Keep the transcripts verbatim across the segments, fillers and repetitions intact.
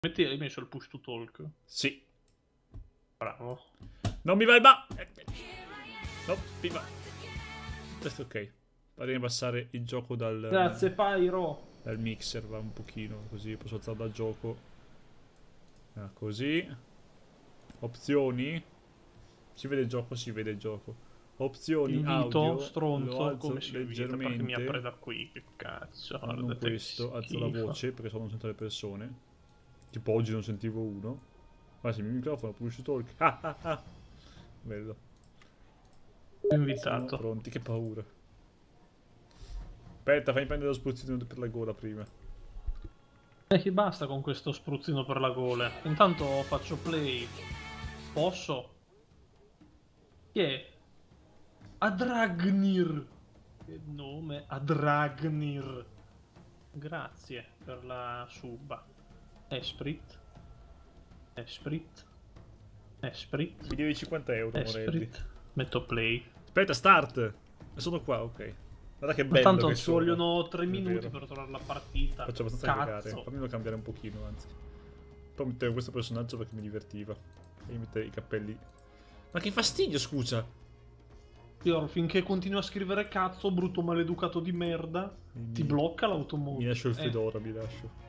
Metti, hai messo il push to talk? Sì. Bravo. Non mi va il ba... No, mi va. Questo è ok. Fatemi passare il gioco dal... Grazie, Pyro. Dal mixer, va un pochino, così posso alzare dal gioco. Ah, così. Opzioni. Si vede il gioco, si vede il gioco. Opzioni Invito, audio. stronzo, Lo alzo come si invita? Perché mi apre da qui, che cazzo. No, non questo, alzo la voce perché sono non sento le persone. Tipo oggi non sentivo uno. Ma sì, il mio microfono, push talk. Ah ah ah. Bello. Invitato. Sono pronti, che paura. Aspetta, fammi prendere lo spruzzino per la gola prima. E che basta con questo spruzzino per la gola. Intanto faccio play. Posso? Chi è? Adragnir. Che nome? Adragnir. Grazie per la suba. Esprit. Esprit. Esprit. Mi devi cinquanta euro, Morelli. Esprit. Metto play. Aspetta, start. Sono qua, ok. Guarda che Ma bello tanto che ci sono. vogliono tre È minuti vero. per trovare la partita. Faccio abbastanza Cazzo. cagare. Fammelo cambiare un pochino, anzi. Poi mettevo questo personaggio perché mi divertiva. E mi mettere i cappelli. Ma che fastidio, scusa. Io finché continui a scrivere cazzo, brutto maleducato di merda, Mi... ti blocca l'automobile. Mi lascio il eh. fedora, mi lascio.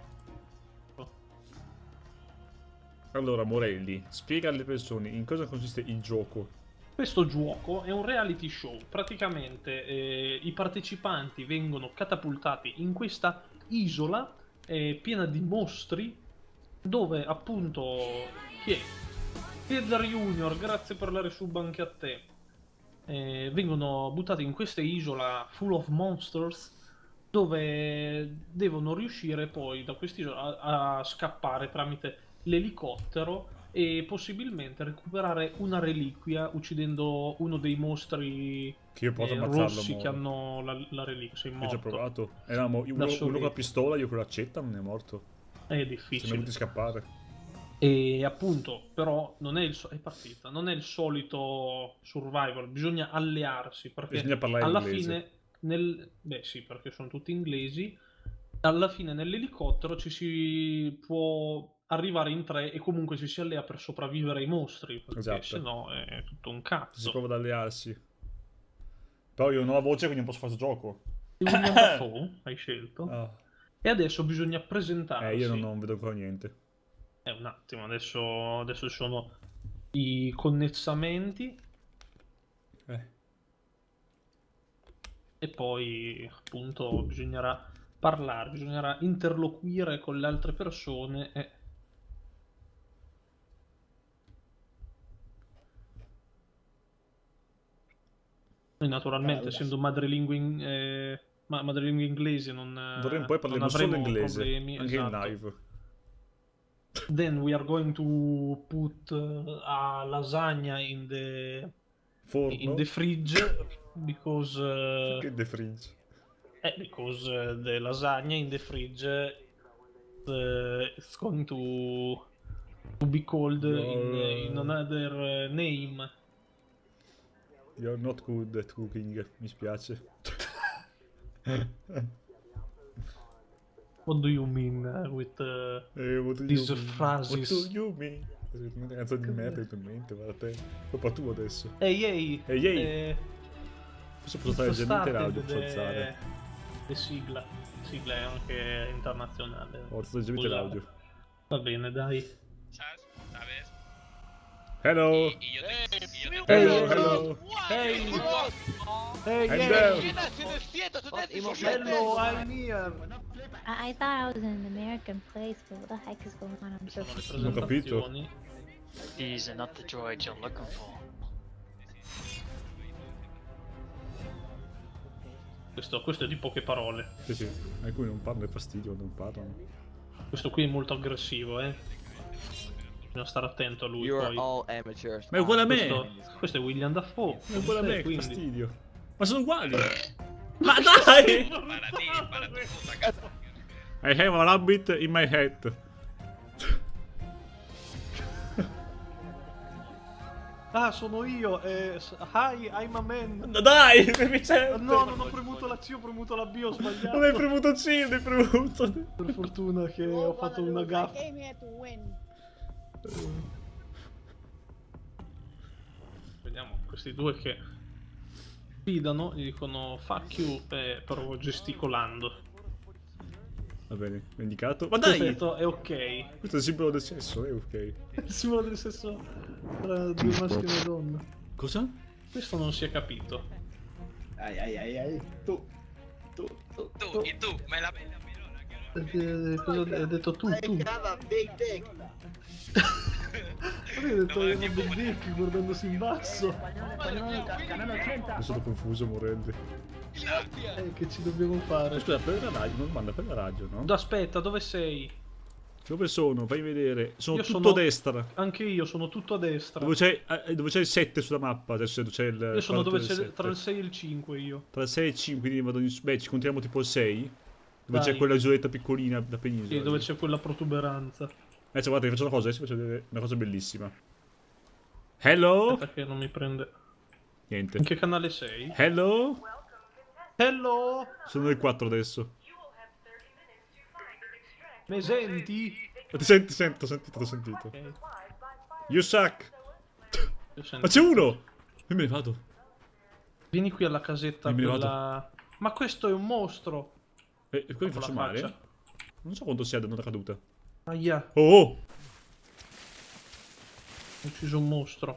Allora, Morelli, spiega alle persone in cosa consiste il gioco. Questo gioco è un reality show. Praticamente eh, i partecipanti vengono catapultati in questa isola eh, piena di mostri, dove appunto... Chi è? Cesar Junior, grazie per la resub anche a te. Eh, vengono buttati in questa isola full of monsters, dove devono riuscire poi da quest'isola a, a scappare tramite l'elicottero e possibilmente recuperare una reliquia uccidendo uno dei mostri Che io posso eh, ammazzarlo, rossi che muoio. hanno la, la reliquia. Sei Io morto. ci ho provato. Eravamo uno, uno con la pistola, io con l'accetta, non è morto. È difficile. Siamo dovuti scappare. E appunto, però, non è il so- è partita, non è il solito survival, bisogna allearsi, perché Bisogna parlare alla inglese. fine, nel... beh sì, perché sono tutti inglesi, alla fine nell'elicottero ci si può arrivare in tre e comunque ci si allea per sopravvivere ai mostri, perché Esatto. se no è tutto un cazzo. Si prova ad allearsi. Però io non ho la voce, quindi non posso fare questo gioco. William Dafoe hai scelto. Oh. E adesso bisogna presentarsi. Eh, io non, non vedo ancora niente. Eh, un attimo, adesso, adesso ci sono i connettamenti. Eh. E poi appunto bisognerà parlare, bisognerà interloquire con le altre persone e... Noi naturalmente, essendo madrelingua, in, eh, ma madrelingua inglese, non, D'ora in poi parliamo non avremo solo inglese, problemi. anche Esatto. in live. Then we are going to put uh, a lasagna in the Forno? in the fridge because uh, Perché the fridge? eh, because uh, the lasagna in the fridge uh, it's going to to be called No. in, in another uh, name. You're not good at cooking, mi spiace. What do you mean uh, with uh, eh, what do these you mean? phrases? What do you mean? Una canzone di merda in mente, guarda te. Colpa tua adesso. Ehi ehi! Ehi ehi! Eh, Posso portare leggermente l'audio, posso the, alzare. the sigla. Sigla è anche internazionale. Ho alzato leggermente l'audio. Va bene, dai. Hello! Hello, hello! Hey! Hey, I'm hey! there! Hello, I'm here! I, I thought I was in an American place, but what the heck is going on? I'm so Sono le Non ho capito. presentazioni. These are not the droids you're looking for. Questo, questo è di poche parole. Sì, sì. Alcuni non parlano, è fastidio, non parlano. Questo qui è molto aggressivo, eh. Bisogna stare attento a lui. You are Poi. all amateurs. Ma è uguale a me! Questo, questo è William Dafoe. È uguale a me, che quindi. fastidio. Ma sono uguali! Ma dai! I have a rabbit in my head. Ah, sono io. Eh, s- hi, I'm a man. No, dai, Vicente! No, non ho premuto la C, ho premuto la B, ho sbagliato. Non hai premuto C, non hai premuto. Per fortuna che Oh, ho fatto una I gaffa. came here to win. Vediamo, questi due che sfidano, gli dicono fuck you, eh, però gesticolando. Va bene, vendicato. Ma Questo dai! è ok. Questo è il simbolo del sesso, è ok. Il simbolo del sesso tra due maschi e una donna. Cosa? Questo non si è capito. Ai ai ai ai. Tu. Tu. Tu. Tu, e tu, me la bella melona che Eh, Cosa hai detto tu? I Tu? have a big dick. Hai detto No, una che big dick guardandosi in basso. Mi sono confuso, Morelli. Eh, che ci dobbiamo fare? Scusa, per la radio, non manda per la radio, no? Aspetta, dove sei? Dove sono? Fai vedere. Sono Io tutto sono- a destra. Anche io, sono tutto a destra. Dove c'è, eh, dove c'è il sette sulla mappa. Adesso c'è il. Io sono dove quattro e il c'è tra il sette. sei e il cinque io. Tra il sei e il cinque, quindi vado in. Beh, ci contiamo tipo il sei. Dove Dai. c'è quella isoletta piccolina da penisola. Sì, dove c'è quella protuberanza. Eh, cioè, guarda, vi faccio una cosa, adesso vi faccio vedere una cosa bellissima. Hello? Aspetta che non mi prende. Niente. In che canale sei? Hello? Hello? Sono il quattro adesso. Mi senti? Ma ti senti, sento, sentito, ho sentito. Ok, You suck. io sento. Ma c'è uno! Io me ne vado. Vieni qui alla casetta Io me ne quella... Ma questo è un mostro! E e qui mi Con la faccio male? faccia. Non so quanto sia da una caduta. Aia, Oh! Oh! ho ucciso un mostro.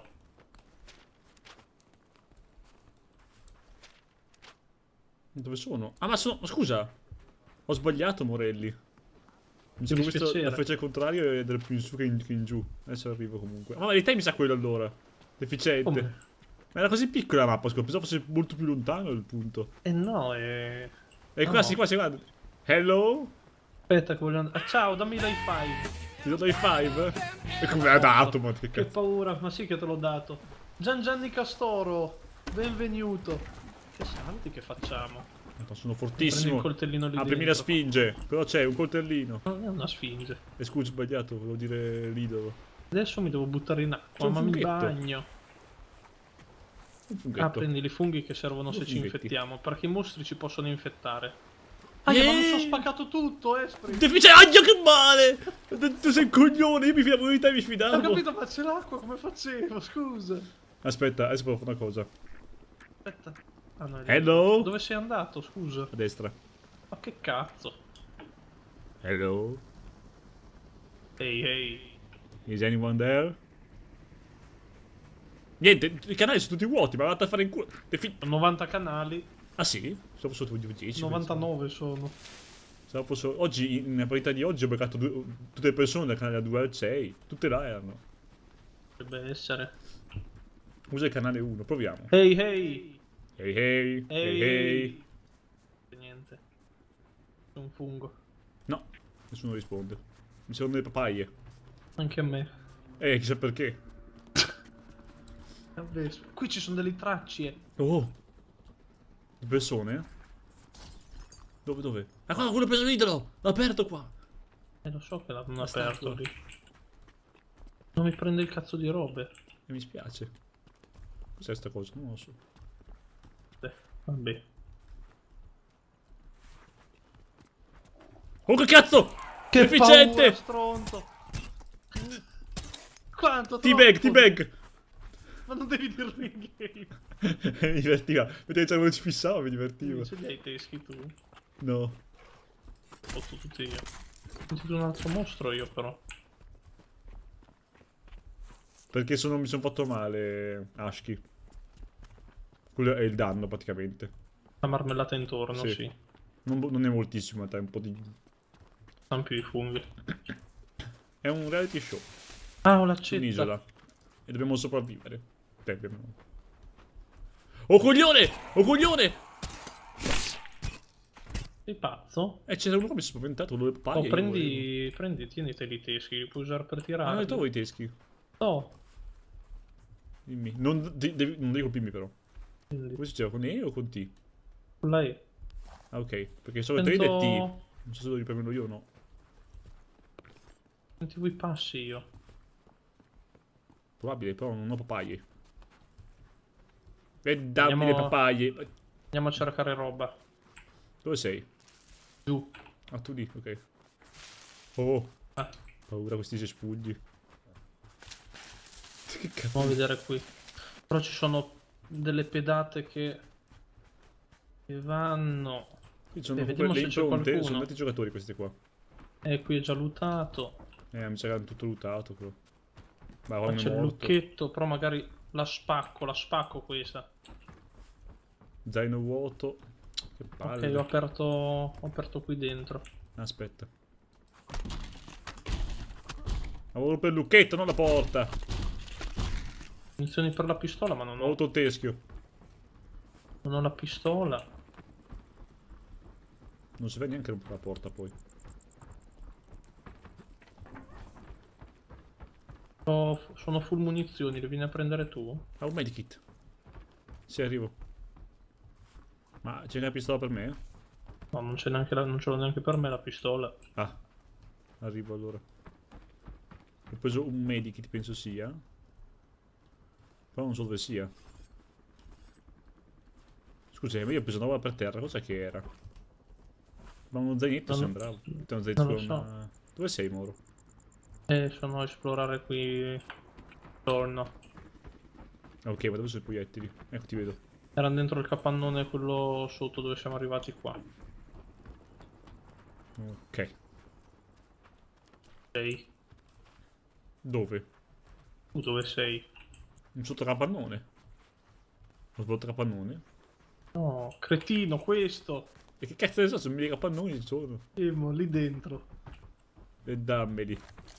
Dove sono? Ah, ma sono. Scusa! Ho sbagliato, Morelli. Mi sono visto dispiacere. la freccia al contrario ed era più in su che in, che in giù. Adesso arrivo comunque. Ma in realtà mi sa quello allora. Deficiente. Come? Ma era così piccola la mappa, scusa. Pensavo fosse molto più lontano il punto. Eh no, è... E qua, No. sì, qua, sì, guarda. Hello? Aspetta che voglio andare... Ah, ciao, dammi l'high five. Ti do dai five? E come l'ha dato, ma che Che cazzo. paura, ma sì che te l'ho dato. Gian Gianni Castoro, benvenuto. Che salti che facciamo? No, sono Prendi fortissimo. il coltellino lì Aprimi la dentro. sfinge. Però c'è un coltellino. Non è una sfinge. E scusa, sbagliato, volevo dire l'idolo. Adesso mi devo buttare in C'è acqua, un ma mi funghetto. bagno. Un funghetto. Ah, prendi i funghi che servono Due se ci funghetti. infettiamo, perché i mostri ci possono infettare. Ah, ma mi Yeah. sono spaccato tutto, Esprit. Defice, aia che male! Tu- Tu sei un coglione, io mi fidavo di te, mi Ho fidavo. capito, ma c'è l'acqua, come facevo? Scusa. Aspetta, adesso provo una cosa. Aspetta. Ah, no, è Hello? dove sei andato, scusa? A destra. Ma che cazzo? Hello? Ehi, ehi. Is anyone there? Niente, i canali sono tutti vuoti, ma vado a fare in culo. Defi- novanta canali, Ah sì? Stavo sotto dieci. novantanove sono. Stavo fosse- Oggi, in- nella partita di oggi, ho beccato due- tutte le persone dal canale da due al sei. Tutte là erano. Dovrebbe essere. Usa il canale uno, proviamo. Ehi, ehi. Hey hey, hey hey. Niente. È un fungo. No, nessuno risponde. Mi servono le papaie. Anche a me. Eh, chissà perché. Vabbè, qui ci sono delle tracce. Oh! Di persone? Dove, dove? Ah, qua, quello ha preso l'idolo! L'ha aperto qua! Eh, lo so che l'hanno La aperto statua. lì. Non mi prende il cazzo di robe. E mi spiace. Cos'è sta cosa? Non lo so. Eh, vabbè. Oh, che cazzo! Che Efficiente! paura, stronzo. Quanto T-bag, troppo. T-bag! Ma non devi dirlo in game. mi divertiva. Vedete, quando ci fissavo, mi divertiva. Ce li hai teschi tu? No. Fotto tutti io. Ho sentito un altro mostro io però. Perché sono, mi sono fatto male, Ashki. Quello è il danno, praticamente. La marmellata intorno, Sì. sì. Non, non è moltissimo, in realtà, è un po' di... Sono più i funghi. È un reality show. Ah, ho Su l'accetta. un'isola. E dobbiamo sopravvivere. Beh, dobbiamo... Oh coglione! Oh coglione! Sei pazzo? Eh, c'era uno che mi si è spaventato, volevo papaia. Oh, io prendi, prendi, tieniti i teschi, li puoi usare per volevo. Ah, tirare. non trovo i teschi. No. Dimmi. Non, de- devi, non devi colpirmi però. Quindi, Come si diceva? Con E o con T? con la E. Ah, ok. Perché solo trade è T. Prendo... Non so se lo ripremendo io o no. Sentivo i passi io. Probabile, però non ho papaie. E dammi Andiamo- le papaglie. Andiamo a cercare roba. Dove sei? Giù. Ah, tu lì, ok. Oh, Ah, paura questi cespugli. Che cazzo? andiamo a vedere qui. Però ci sono delle pedate che... che vanno... Qui ci sono Eh, proprio vediamo le se c'è impronte, qualcuno. sono tanti giocatori questi qua. Eh, qui è già lootato. Eh, mi sa che hanno tutto lootato però. Ma Qua uno c'è è il morto. lucchetto, però magari la spacco, la spacco questa. Zaino vuoto. Che Ok, palle. ho aperto, ho aperto qui dentro. Aspetta. Avevo per il lucchetto, non la porta. Munizioni per la pistola, ma non Ho ho, avuto un teschio. non ho la pistola. Non si vede neanche la porta poi. Ho- sono full munizioni, le vieni a prendere tu? Ah, un medikit. Sì, arrivo. Ma c'è una pistola per me? No, non c'è neanche la, non ce l'ho neanche per me la pistola. Ah, arrivo allora. Ho preso un medikit, penso sia. Però non so dove sia. Scusa, io ho preso una roba per terra, cosa che era? Ma uno zainetto Non- sembrava. Uno non zainetto lo con so. una- Dove sei, Moro? Eh, sono a esplorare qui intorno. Ah, ok, ma dove sono i proiettili? Ecco, ti vedo. Erano dentro il capannone quello sotto dove siamo arrivati qua. Ok. Sei? Dove? Tu dove sei? Un sottocapannone. Un sottocapannone? No, cretino questo! E che cazzo ne so, sono mille capannoni ci sono. Emo, lì dentro. E dammeli.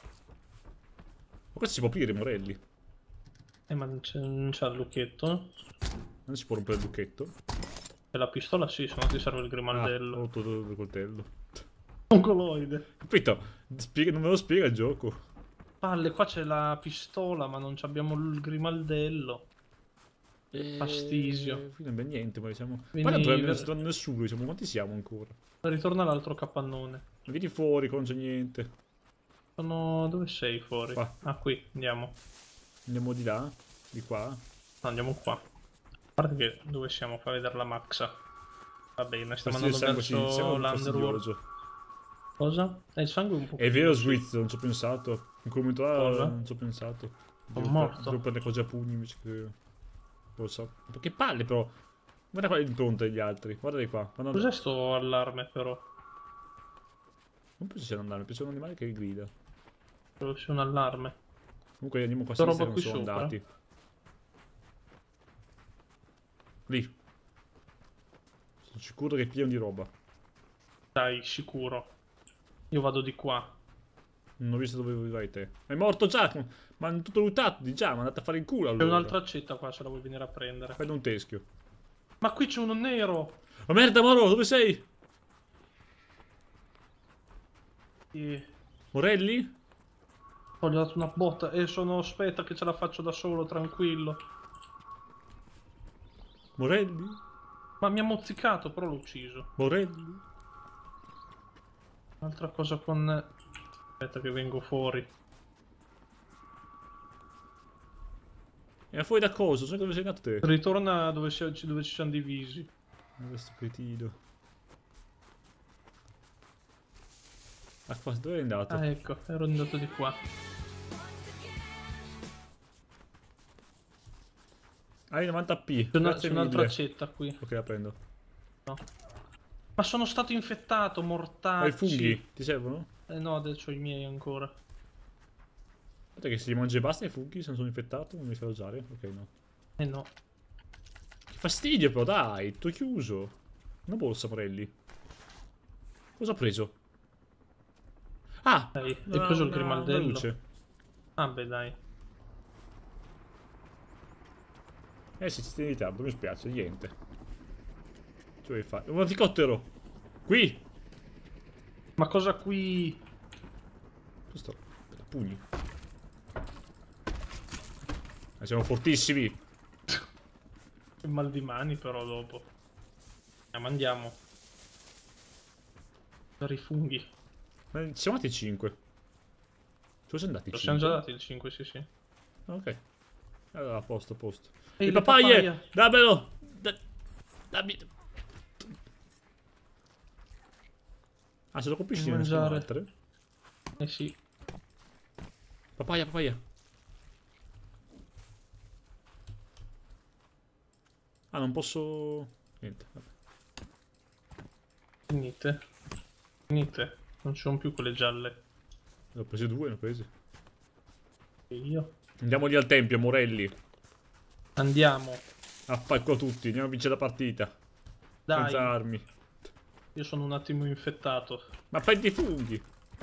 Ma questo si può aprire, Morelli? Eh, ma non c'è non c'è il lucchetto? Non si può rompere il lucchetto? E la pistola sì, se no ti serve il Ah, ho grimaldello. rotto il coltello. Un coloide. Capito? Spiega- non me lo spiega il gioco. Palle, qua c'è la pistola, ma non abbiamo il grimaldello. Fastisio. Qui non abbiamo niente, ma diciamo... Quindi- Ma non abbiamo nessuno, diciamo, quanti siamo ancora? Ritorna all'altro capannone. Vieni fuori, qua non c'è niente. Sono... Dove sei fuori? Qua. Ah, qui, andiamo. Andiamo di là, di qua. No, andiamo qua. A parte che dove siamo? Fa vedere la maxa. Va bene, stiamo Fastidio, andando il sangue, sì, verso siamo l'underworld. fastidioso. Cosa? Eh, il sangue è un po'. È vero, Switch, non ci ho pensato. In quel momento là, Cosa? non ci ho pensato. Sono Devo morto. per- Devo prendere cose a pugni invece che... Lo so. Ma che palle però. Guarda qua l'impronta degli altri. Guarda di qua. Guarda... Cos'è sto allarme però? Non penso sia un andare, penso sia un animale che grida. Credo sia un allarme. Comunque andiamo qua a Sta sinistra, roba non qui sono sopra? andati. Lì. Sono sicuro che è pieno di roba. Dai, sicuro. Io vado di qua. Non ho visto dove vai te. È morto già! Ma hanno tutto lootato di già, ma andate a fare il culo C'è allora. un'altra accetta qua, se la vuoi venire a prendere. Prendo un teschio. Ma qui c'è uno nero! Oh merda, Moro, dove sei? E... Morelli? Ho gli ho dato una botta e sono... Aspetta che ce la faccio da solo, tranquillo. Morelli? Ma mi ha mozzicato, però l'ho ucciso. Morelli? Un'altra cosa con... Aspetta che vengo fuori. E fuori da cosa? Sai dove sei andato te? Ritorna dove, si- dove ci siamo divisi. Questo cretino. Ah, qua, dove è andato? Ah, ecco, ero andato di qua. Hai novanta p. C'è una- Grazie c'è un'altra mille. accetta qui. Ok, la prendo. No. Ma sono stato infettato, mortacci. Ma i funghi ti servono? Eh no, adesso ho i miei ancora. Aspetta che se li mangio e basta i funghi, se non sono infettato, non mi fa usare. Ok, no. Eh no. Che fastidio però, dai, t'ho chiuso. Una borsa, Morelli. Cosa ho preso? Ah! Dai, hai una- preso il una- grimaldello? una luce. Ah beh dai. Eh sì, ci stai in ritardo, mi spiace, niente. Che vuoi fare? Un elicottero! Qui! Ma cosa qui? Questo... Pugni. Ma siamo fortissimi! Che mal di mani però dopo. Andiamo, andiamo. Per i funghi. Ma ci siamo andati cinque. Dove sono andati Lo cinque? siamo già dati il cinque, sì sì. Ok. Allora, a posto, a posto. Ehi, le le papaie! papaya. Dammelo! Da dammi... Ah, se lo colpisci Non ne escono mangiare. altre? Eh sì. Papaya, papaya. Ah, non posso... Niente, vabbè. Finite. Finite. Non ci sono più quelle gialle. Ne ho prese due, ne ho prese. E io. Andiamo lì al tempio, Morelli. Andiamo. Affacco tutti, andiamo a vincere la partita. Dai. Senza armi. Io sono un attimo infettato. Ma prendi i funghi.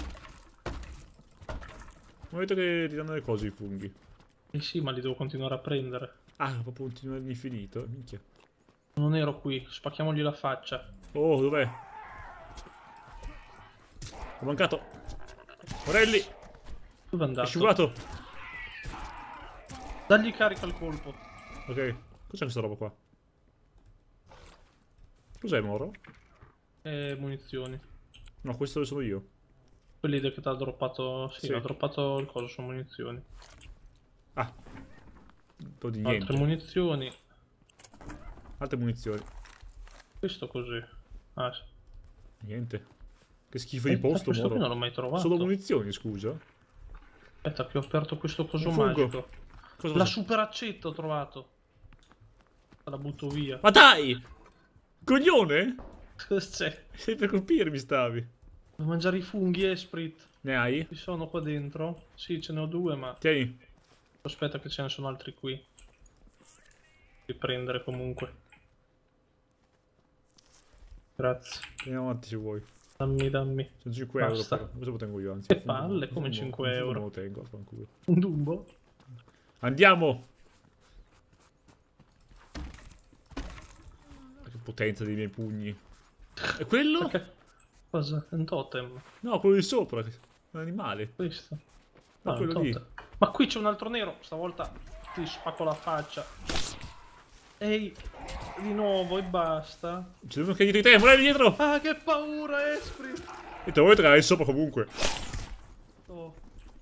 Non vedo che ti danno le cose i funghi. Eh sì, ma li devo continuare a prendere. Ah, proprio continuare all'infinito. Minchia. Non ero qui. Spacchiamogli la faccia. Oh, dov'è? Ho mancato. Morelli, Dove è è andato? scivolato. Dagli carica al colpo. Ok, cos'è questa roba qua? Cos'è, Moro? E munizioni. No, questo dove sono io. Quelli che ti ha droppato. Sì, Sì. ha droppato il coso, sono munizioni. Ah. Un po' di Altre niente. munizioni. Altre munizioni. Questo così. Ah, sì. Niente. Che schifo Eh, di posto, questo qui Moro. non l'ho mai trovato. Solo munizioni, scusa. Aspetta che ho aperto questo coso Un fungo. magico. Cosa La cos'è? super accetta ho trovato. La butto via. Ma dai! Coglione? C'è. Sei per colpirmi stavi. Devo mangiare i funghi Esprit. Ne hai? Ci sono qua dentro? Sì, ce ne ho due, ma Tieni. aspetta che ce ne sono altri qui. Riprendere comunque. Grazie. Andiamo avanti se vuoi. Dammi, dammi. Sono cinque euro Basta. però. Questo lo tengo io, anzi. Che Un fumo- palle, un come fumo- cinque un fumo euro? lo tengo, affanculo. Un Dumbo? Andiamo! Che potenza dei miei pugni. E quello? Perché? Cosa? È un totem. No, quello di sopra. È un animale. Questo. Ma Ah, un quello lì. totem. Ma qui c'è un altro nero. Stavolta ti spacco la faccia. Ehi, di nuovo e basta. C'è uno che è dietro di te, Morelli dietro! Ah, che paura, Esprit! E te lo vuoi tirare sopra comunque. Oh,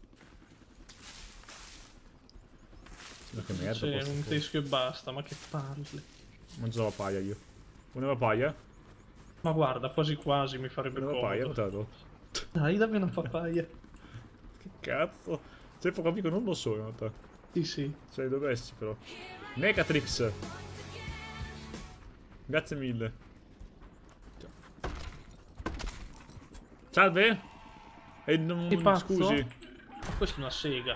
Ma che merda. c'è questo un qua. teschio e basta, ma che palle. Mangio la papaya io. Una papaya? Ma guarda, quasi quasi mi farebbe Una papaya, comodo. te la do. Dai, dammi una papaya. Che cazzo? Se può capire che non lo so in realtà. Sì, sì. Cioè dovessi però. Megatrix. Grazie mille. Salve? E non... Che pazzo? Scusi. Ma questa è una sega.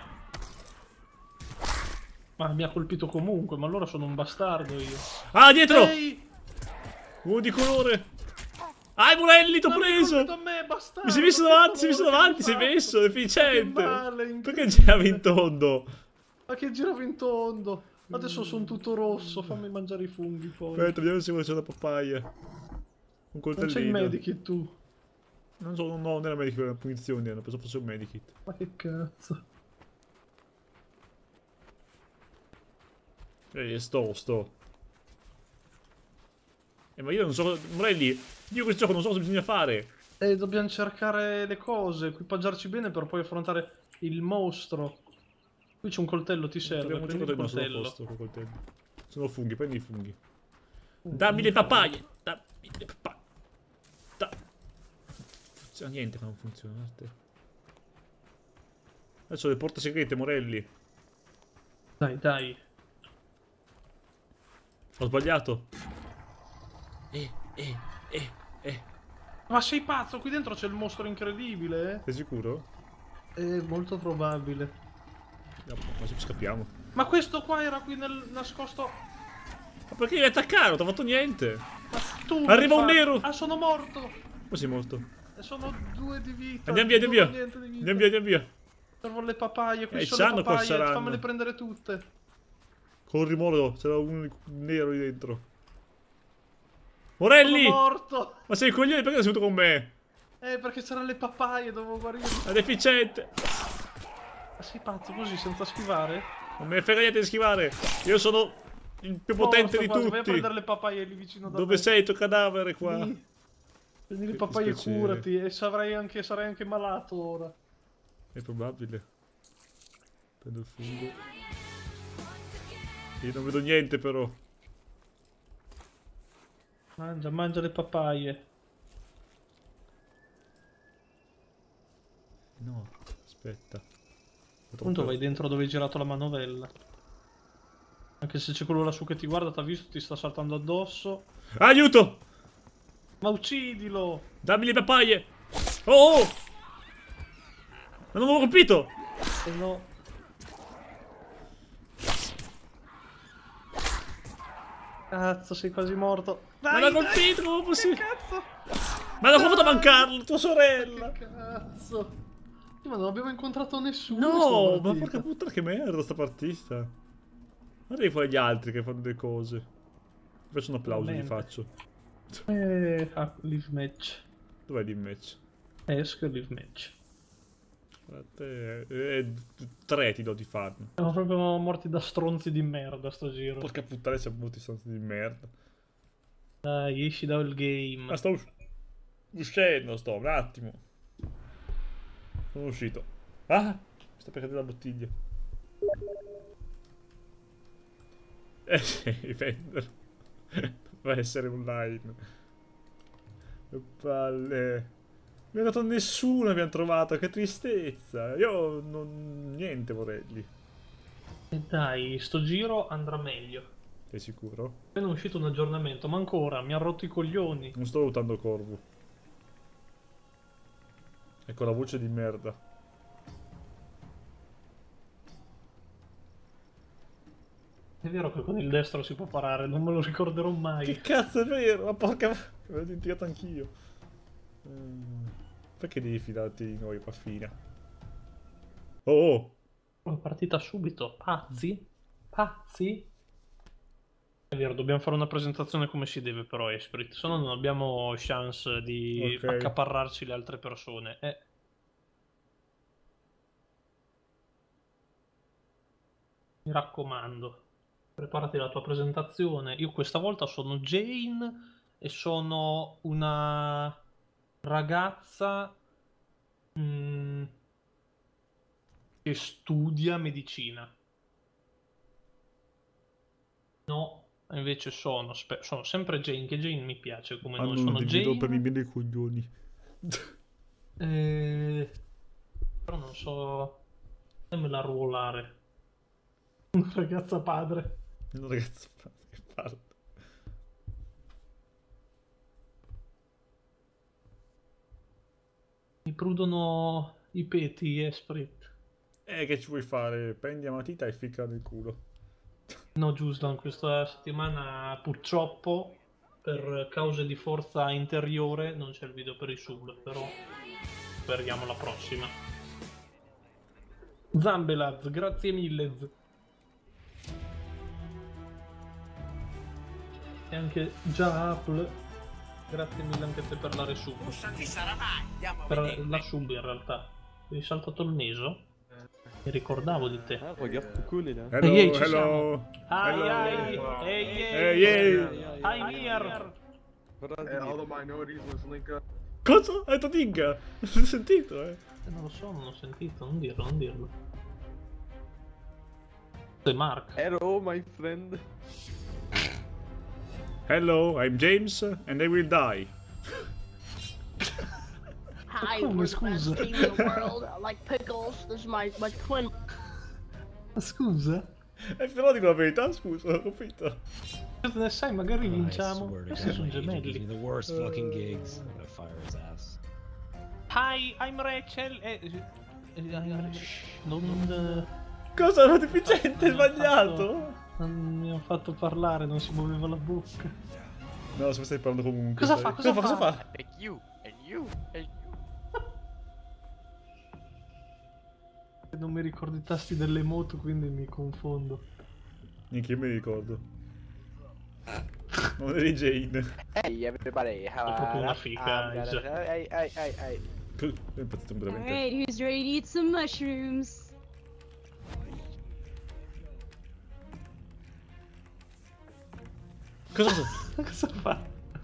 Ma mi ha colpito comunque, ma allora sono un bastardo io. Ah, dietro! Ehi! Uomo di colore! Ah, i Morelli, t'ho Non mi preso! colpito a me, bastardo! Mi sei messo che davanti, sei messo favore davanti, che sei hai fatto. messo, deficiente! Che male, Perché incredibile. giravi in tondo? Ma che giravo in tondo! Adesso sono tutto rosso, fammi mangiare i funghi poi. Aspetta, vediamo se c'è la papaya. Un Non coltellino. c'è il medikit tu. Non so, non ho nella medikit, la punizione, hanno preso forse un medikit. Ma che cazzo. Eh, sto, sto. Eh, ma io non so, Morelli, io questo gioco non so cosa bisogna fare. Eh, dobbiamo cercare le cose, equipaggiarci bene per poi affrontare il mostro. Qui c'è un coltello, ti serve, Abbiamo prendi il giocato sono a coltello. posto col coltello. Sono funghi, prendi i funghi. Dammi le papaie! Dammi le papaie! Da... Funziona niente che non funziona. guarda. Adesso le porte segrete, Morelli. Dai, dai. Ho sbagliato. Eh, eh, eh, eh. Ma sei pazzo? Qui dentro c'è il mostro incredibile, Sei sicuro? eh? È molto probabile. No, ma ci scappiamo. Ma questo qua era qui nel nascosto. Ma perché devi attaccare? Non ti ho fatto niente. Ma tu Arriva mi un fa- nero. Ah, sono morto! Come sei morto? E sono due di vita. Andiamo via, andiamo non ho via. niente di vita. Andiamo via, andiamo via. Servo le papaie, qui Eh, sono le sanno cosa papaie, saranno. fammele prendere tutte. Corri, Moro, c'era un nero lì dentro. Sono Morelli! morto! Ma sei il coglione, perché sei venuto con me? Eh, perché c'erano le papaie, dovevo guarire. È deficiente. Ma sei pazzo così, senza schivare? Non me ne frega niente di schivare. Io sono il più potente Forza, di guarda, Vai a tutti. prendere le papaie lì vicino da Dove me. sei il tuo cadavere qua? Lì. Prendi le Che papaie e dispiacere. curati. E sarai anche, sarai anche malato ora. È probabile. Prendo il fungo. Io non vedo niente però. Mangia, mangia le papaie. No, aspetta. Appunto vai dentro dove hai girato la manovella. Anche se c'è quello lassù che ti guarda, t'ha visto, ti sta saltando addosso. Aiuto! Ma uccidilo! Dammi le papaie! Oh! oh! Ma non l'ho colpito! Se no... Cazzo, sei quasi morto. Ma Dai, l'ha dai! colpito, come Che possibile? cazzo! Ma l'ho fatto mancarlo, tua sorella! Che cazzo! Ma non abbiamo incontrato nessuno. No, in sta ma partita. porca puttana che merda sta partita. Guarda poi gli altri che fanno delle cose. Faccio un applauso, gli Veramente. faccio. Eh, ah, live match. Dov'è il match? Esco e live match. Eh, eh, tre ti do di farne. Siamo proprio morti da stronzi di merda sto giro. Porca puttana, siamo molti stronzi di merda. Dai, esci dal game. Ma sto us uscendo, sto un attimo. Sono uscito. Ah! Mi sta per cadere la bottiglia. Eh sì, venderlo. Doveva essere online. Che palle. Non è dato nessuno, abbiamo trovato, che tristezza. Io non... niente vorrei lì. E dai, sto giro andrà meglio. Sei sicuro? Appena è uscito un aggiornamento, ma ancora, mi ha rotto i coglioni. Non sto lutando Corvo. Ecco la voce di merda. È vero che con il destro si può parare, non me lo ricorderò mai. Che cazzo è vero? Ma porca... Me l'ho dimenticato anch'io. Mm. Perché devi fidarti di noi, Paffina? Oh, oh! Una partita subito, pazzi? Pazzi? È vero, dobbiamo fare una presentazione come si deve però, Esprit, se no non abbiamo chance di Ok. accaparrarci le altre persone. Eh. Mi raccomando, preparati la tua presentazione. Io questa volta sono Jane e sono una ragazza mm, che studia medicina. No, invece sono, spe- sono sempre Jane, che Jane mi piace come nome. Hanno Sono devi rompermi Jane, bene i coglioni. eh, però non so come la ruolare. Una ragazza padre. No, ragazzi, che palle. Mi prudono i peti, Esprit. Eh, che ci vuoi fare? Prendi la matita e ficca nel culo. No, giusto, in questa settimana purtroppo per cause di forza interiore non c'è il video per i sub, però speriamo la prossima. Zambelaz, grazie mille. E anche Jaapl, grazie mille anche a te per la resub. Per la sub in realtà. Mi hai saltato il naso? Mi ricordavo di te. Ah, regarde Cocoon est là. Hello, Ehi, ehi, ci hello. Ai Hello. ai, ehi Ehi, ehi. I'm here. Guardate, all the minorities must link up. Cosa? Hai detto dinga? Non ho sentito, eh. Eh, non lo so, non ho sentito, non dirlo, non dirlo. Sei Mark. hello, my friend. Hello, I'm James and I will die. Hi, Come, we're the best scusa? team in the world. I like pickles. This is my, my twin. Scusa? Eh, però dico la verità, scusa, ho capito. Cosa ne sai, magari I vinciamo. swear to Questi God, sono my agent gives me gemelli. the worst fucking gigs. I'm gonna fire his ass. Hi, I'm Rachel. Eh, eh, eh, shh, non... Cosa? Era deficiente, eh, sbagliato. non, non mi ha fatto parlare, non si muoveva la bocca. No, se stai parlando comunque. Cosa sai. fa? Cosa Cosa fa? fa? And you, and you, and you. Non mi ricordo i tasti delle moto, quindi mi confondo. Neanche io me li ricordo. Non eri Jane. Hey everybody, how È proprio una figa, I'm Isa. gonna- Hey, hey, hey, hey. È impazzito completamente. Alright, who's ready to eat some mushrooms? Cosa fa? Cosa fa?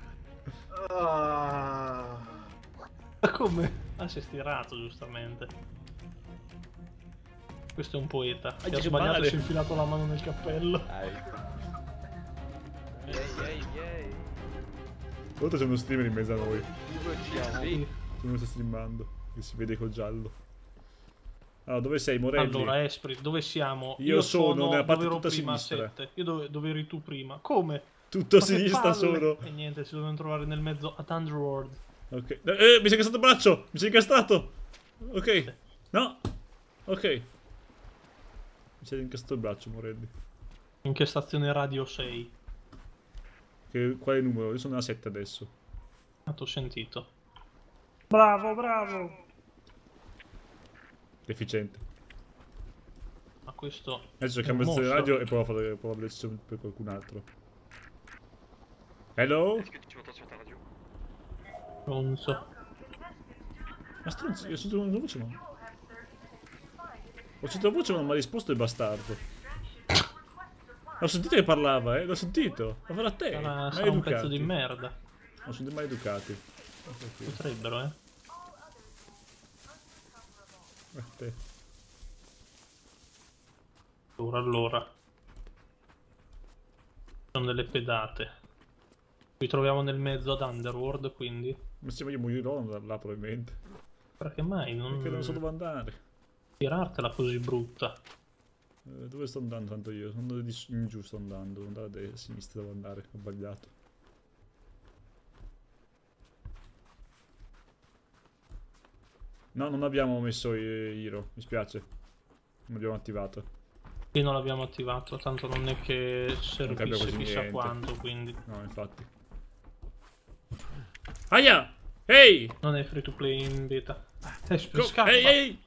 Ah, Ma come? Ah, si è stirato, giustamente. Questo è un poeta. Che che ha sbagliato male. e si è infilato la mano nel cappello. Yay, yay, yay. Oltre c'è uno streamer in mezzo a noi. Ugo C S. Come sta streamando? Che si vede col giallo. Allora, dove sei, Morelli? Allora, Esprit, dove siamo? Io sono nella parte dove ero tutta a prima, sinistra. sette. Io dove, dove eri tu prima? Come? Tutto a Ma che sinistra palle! sono. E niente, si devono trovare nel mezzo a Underworld. Ok. Eh, mi si è incastrato il braccio! Mi si è incastrato! Ok. No! Ok. Mi si è incastrato il braccio, Morelli. In che stazione radio sei? Che, quale numero? Io sono a sette adesso. Ah, t'ho sentito. Bravo, bravo! Deficiente. Ma questo... Adesso è cambio un stazione mostro. radio e provo a fare, provo a vedere se c'è per qualcun altro. Hello? Est-ce que tu m'entends sur ta radio? Non so. Ma stronzo, io ho sentito una voce, ma... Ho sentito la voce ma non mi ha risposto il bastardo. L'ho sentito che parlava, eh, l'ho sentito. Ma farà te. Sarà, Mai sarà un educati. pezzo di merda. Non sono mai educati. Potrebbero, eh. A te. Allora, allora. Sono delle pedate. Ci troviamo nel mezzo ad Underworld, quindi. Ma se io morirò là, là probabilmente. Perché mai non, Perché non so dove andare. tirartela così brutta? Eh, dove sto andando tanto io? Sono di in giù sto andando. Devo andare a destra, a sinistra devo andare. Ho sbagliato. No, non abbiamo messo i Hero. Mi spiace. Non abbiamo attivato. Qui non l'abbiamo attivato, tanto non è che cambia servisse quasi chissà niente. quando, quindi. No, infatti. Aia! Ehi! Non è free to play in beta. Eh, sp- Co- scappa! Ehi, ehi!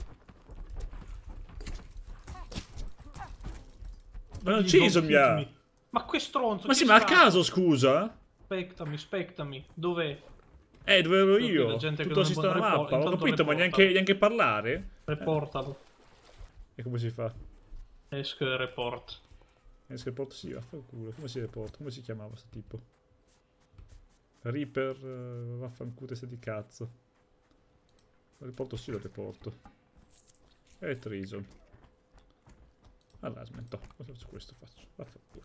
Ma non Don't ucciso mi ha! hit me. Ma che stronzo! Ma che sì, ma a scappa? caso, scusa? Aspettami, aspettami. Dov'è? Eh, dove ero Qui io? la gente che Tutto a non sinistra può- della report- mappa. Ho intanto capito, ma reporta. neanche, neanche parlare? Reportalo. E come si fa? Esco e report. Eh, si report sì, vaffanculo. Come si report? Come si chiamava sto tipo? Reaper, uh, vaffanculo, testa di cazzo. Lo riporto sì, lo riporto. E treason. Allora, smetto. Cosa faccio questo? Faccio. Vaffanculo.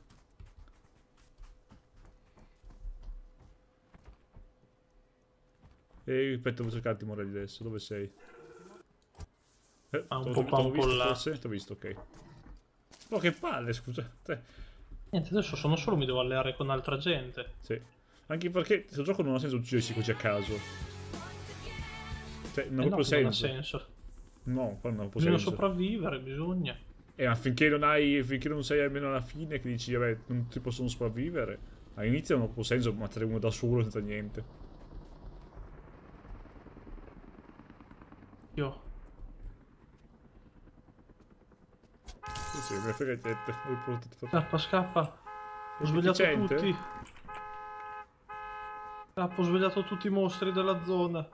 E aspetta, devo cercarti Morelli adesso. Dove sei? Eh, Ah, un t'ho- po' t'ho qua, un po' visto là. forse? T'ho visto, ok. Oh, che palle, scusa. Te. Niente, adesso sono solo, mi devo alleare con altra gente. Sì. Anche perché questo gioco non ha senso uccidersi così a caso. Cioè, non Eh ha no, proprio non ha senso. senso. No, qua non ha proprio Bisogna senso. sopravvivere, bisogna. E ma finché non hai. Finché non sei almeno alla fine che dici, vabbè, non ti possono sopravvivere. All'inizio non ha proprio senso ammazzare uno da solo senza niente. Io. Sì, sì, me ne frega niente. Ho riportato tutto. Scappa, scappa. Ho È svegliato deficiente? tutti. Scappa, ho svegliato tutti i mostri della zona.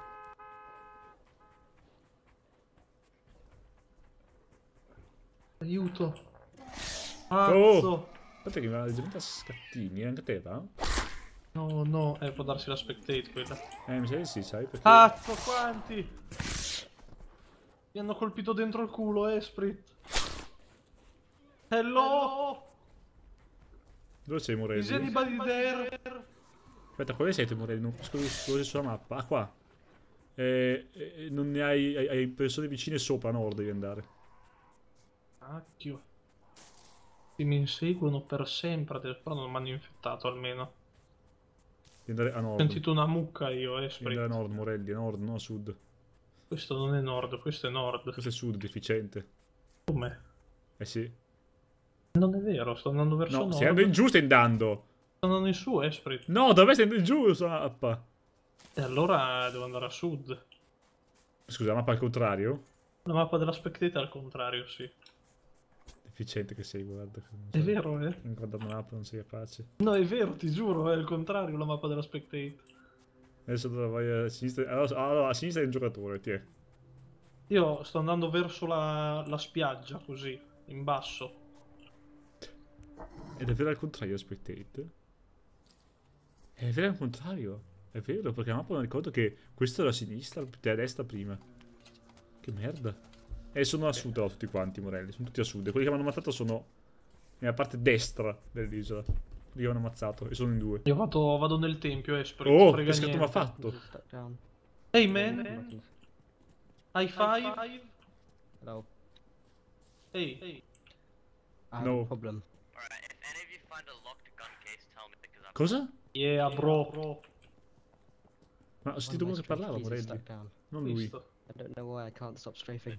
Aiuto. Pazzo. Oh! Aspetta che mi va leggermente a scattini, anche te va? No, no, eh, può darsi la spectate quella. Eh, mi sa di sì, sai perché. Cazzo, quanti! Mi hanno colpito dentro il culo, Esprit. Hello! Dove sei Morelli? Is anybody there? Aspetta, quale siete Morelli? Non capisco dove sei sulla mappa. Ah, qua. Eh, eh, non ne hai, hai, hai persone vicine sopra, a nord devi andare. Cacchio. Che mi inseguono per sempre, adesso, però non mi hanno infettato almeno. Devi andare a nord. Ho sentito una mucca io, Devi Esprit. andare a nord, Morelli, a nord, non a sud. Questo non è nord, questo è nord. Questo è sud, deficiente. Come? Eh sì. Non è vero, sto andando verso No, nord. stai andando in giù, stai andando. Sto andando in su, Esprit. No, dove stai andando in giù sulla mappa? E allora devo andare a sud. Scusa, la mappa al contrario? La mappa della spectate al contrario, sì. Deficiente che sei, guarda. È vero, eh? Non guardando la mappa non sei capace. No, è vero, ti giuro, è al contrario la mappa della spectate. Adesso dove vai a sinistra. Allora, allora, a sinistra è un giocatore, ti è. Io sto andando verso la, la spiaggia, così, in basso. È davvero al contrario, spectate? È vero al contrario. È vero, perché la mappa mi ricordo che questo era a sinistra e a destra prima. Che merda. E sono a sud, oh, tutti quanti, Morelli. Sono tutti a sud. Quelli che mi hanno ammazzato sono nella parte destra dell'isola. Quelli che mi hanno ammazzato. E sono in due. Io vado, vado nel tempio, eh, spre- Oh, frega che scatto mi ha niente. fatto? Stuck down. Hey man, high five. Hello. Ehi, I have No. a problem. Cosa? yeah bro. Ma ho sentito uno che parlava, Morelli. Stuck down. Non lui. Visto? I don't know why I can't stop strafing.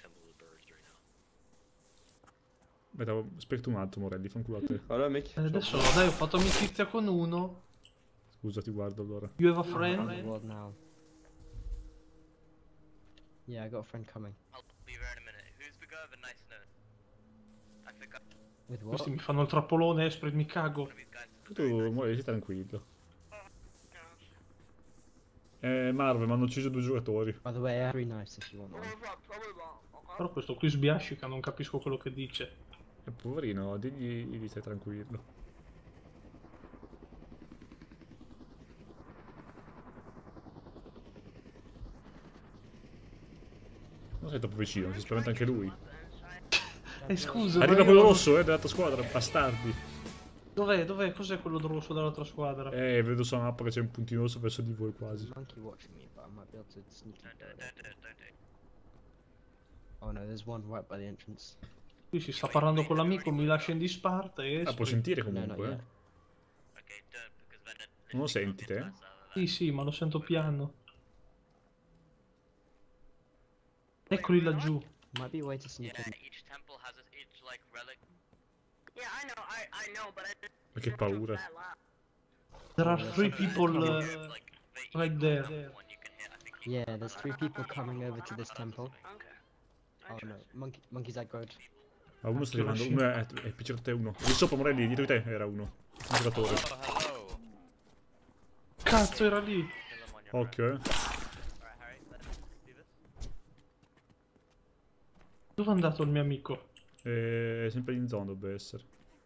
Aspetta, aspetta un attimo, Morelli, fa un culo a te. Allora, Mick. Eh, Adesso dai, ho fatto amicizia con uno. Scusa, ti guardo allora. You have a I'm out of the friend? world now. Yeah, I got a friend coming. With what? Questi mi fanno il trappolone, Esprit, mi cago. Tu, Morelli, stai tranquillo. Eh, Marvel, mi hanno ucciso due giocatori. By the way, I have three knives if you want one. Però questo qui sbiascica, non capisco quello che dice. E poverino, digli, digli stai tranquillo. Non sei troppo vicino, si spaventa anche lui. Eh scusa, Arriva ma quello io- rosso, eh, dell'altra squadra, bastardi. Dov'è? Dov'è? Cos'è quello rosso dall'altra squadra? Eh, vedo sulla mappa che c'è un puntino rosso verso di voi quasi. Monkey watching me, but I might be able to sneak in. Oh no, there's one right by the entrance. Qui si sta parlando con l'amico, mi lascia in disparte e... Ah, puoi Esprit. sentire No, not comunque, yet. eh. Non lo senti te? Sì, sì, ma lo sento piano. Eccoli laggiù. Might be a way to sneak in. Yeah, I know, I, I know, but I Ma che paura. There are three people uh, right there. Yeah, there's three people coming over to this temple. Oh no, monkey, monkey's aggroed. Ma uno sta arrivando, uno è, è P C R T uno. Lì sopra, Morelli, dietro di te era uno. Un giocatore. Cazzo, era lì. Occhio, eh. Dove è andato il mio amico? È sempre in zona dovrebbe essere.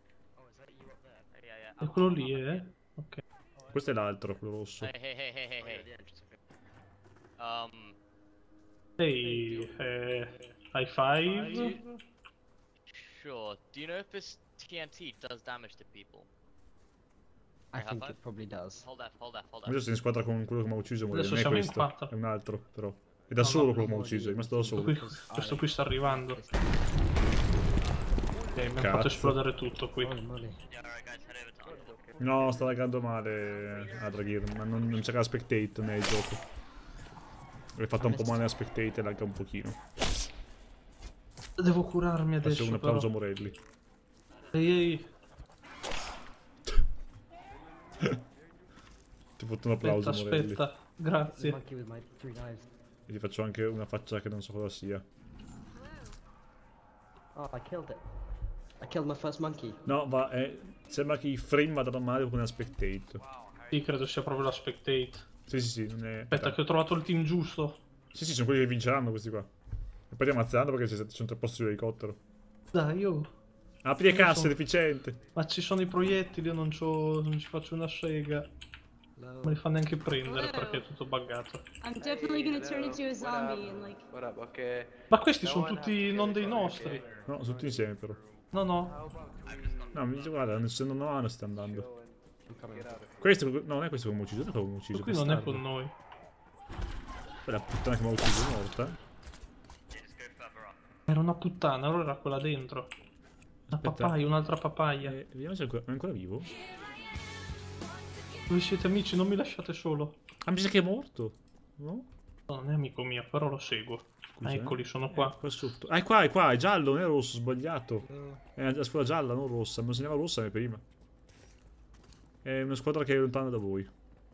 È quello lì, eh? Ok. Questo è l'altro, quello rosso. Hey, hey, hey, hey, hey, hey. Um, Ehi, eh, high five. sure. Do you know if this T N T does damage to people? I Have think I? it probably does. Hold that, hold that, hold Adesso that. sei in squadra con quello che mi ha ucciso, Morelli. Adesso Non è siamo in questo, quattro. è un altro, però. È da solo quello che mi ha ucciso, è rimasto da Questo solo. qui, questo qui sta arrivando. Ok, mi ha Cazzo. fatto esplodere tutto qui. Holy moly. Yeah, alright guys, head over to Underdog. No, sta laggando male Adragir, ma non, non c'era spectate nel gioco. L'hai fatta un po' male a spectate e lagga un pochino. Devo curarmi Faccio adesso, un però. applauso a Morelli. Ehi, ehi. Ti faccio un applauso Aspetta, Morelli. aspetta. Grazie. Monkey with my three knives. E ti faccio anche una faccia che non so cosa sia. Oh, I killed it. I killed my first monkey. No, va, eh, sembra che i frame vadano male con una spectate. Sì, credo sia proprio la spectate. Sì, sì, sì, non è... Aspetta, che ho trovato il team giusto. Sì, sì, sono quelli che vinceranno questi qua. E poi li ammazzando perché ci sono tre posti sull'elicottero. Dai, io... Apri le Io casse, sono- deficiente. Ma ci sono i proiettili, io non, c'ho- non ci faccio una sega. Non me li fa neanche prendere perché è tutto buggato. I'm definitely gonna turn into a zombie and like. What up? Okay. Ma questi sono tutti non dei nostri. No, sono tutti insieme però. No, no. No, mi dice, guarda, se non ho Ano sta andando. I'm coming out. Questo, no, non è questo che mi ha ucciso, dove mi ha ucciso? Questo qui non è bastardo. con noi. Quella puttana che mi ha ucciso è morta. Era una puttana, allora era quella dentro. Una Aspetta. papaya, un'altra papaya. Eh, vediamo se è ancora, è ancora vivo. Voi siete amici, non mi lasciate solo. Ah, mi sa che è morto. No? No, non è amico mio, però lo seguo. Scusa, Ah, eh. eccoli, sono Eh, qua. qua sotto. Ah, è qua, è qua, è giallo, non è rosso, sbagliato. È la squadra gialla, non rossa. Mi segnava rossa prima. È una squadra che è lontana da voi.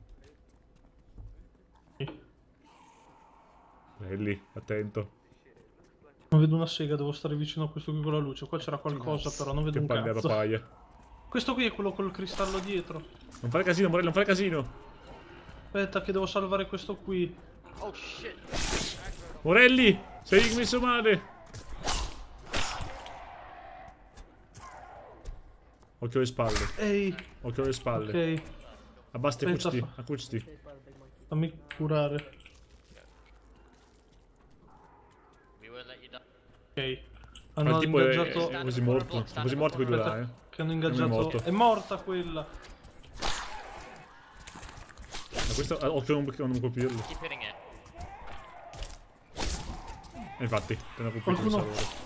Belli, attento. Non vedo una sega, devo stare vicino a questo qui con la luce. Qua c'era qualcosa, però non vedo Che un palle a cazzo. papaya. Questo qui è quello col cristallo dietro. Non fare casino, Morelli, non fare casino. Aspetta che devo salvare questo qui. Oh shit! Morelli, sei messo male. Occhio alle spalle, Ehi, occhio alle spalle. ok, Abbasti, Aspetta, accuciti, fa- accuciti. fammi curare. We won't let you die. Ok. Ma Hanno il tipo è, ingaggiato... è quasi morto. Sono quasi morti quei due là, eh. Che hanno Non è ingaggiato... morto. È morta quella. Ma questo ah, occhio non, non colpirlo. Keep hitting it. E infatti, appena colpito Qualcuno- lo sa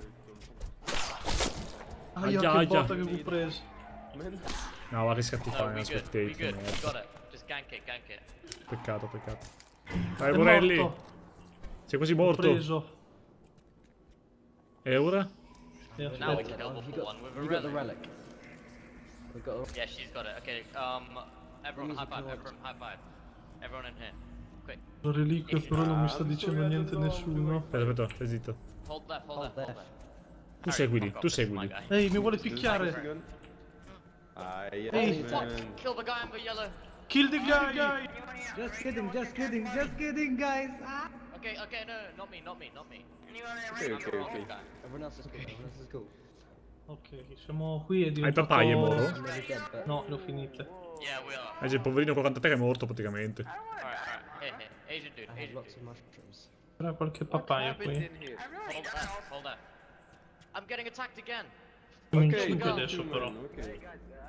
Aia, Aia, che aia. botta che fu preso. No, ma che scatti No, fai, we una good, we spectate. good, we merda. got it. Just gank it, gank it. Peccato, peccato. Vai, È Morelli. morto. Sei quasi L'ho morto. preso. E ora? E Now we aspetta. can double You pull got, one with a you got the relic. relic. We got a... Yeah, she's got it. Okay, um, everyone Music high five, note. everyone high five. Everyone in here. Quick. La reliquia però non mi sta dicendo niente nessuno. Aspetta, aspetta, stai zitto. Hold left, hold Hold left, hold left. left. Tu Harry, seguili, fuck tu off, this is my seguili. guy. Ehi, mi vuole picchiare. Aia, Ehi. Fuck, man. kill the guy in the yellow. Kill the guy! Just kidding, just kidding, just kidding, guys! Ah! Okay, okay, no, no, not me, not me, not me. Okay, okay, okay. Everyone else is cool, everyone else is cool. Ok, siamo qui e Hai diventato... papaie, Moro? I'm nearly dead, but... No, le ho finite. Yeah, we are. Eh, c'è il poverino quarantatré che è morto praticamente. Alright, alright. Hey, hey, Asian dude, I have Asian lots dude. of mushrooms. C'era qualche papaya qui. Hold left, hold left. I'm getting attacked again. Siamo in Okay, cinque go. adesso però. Okay.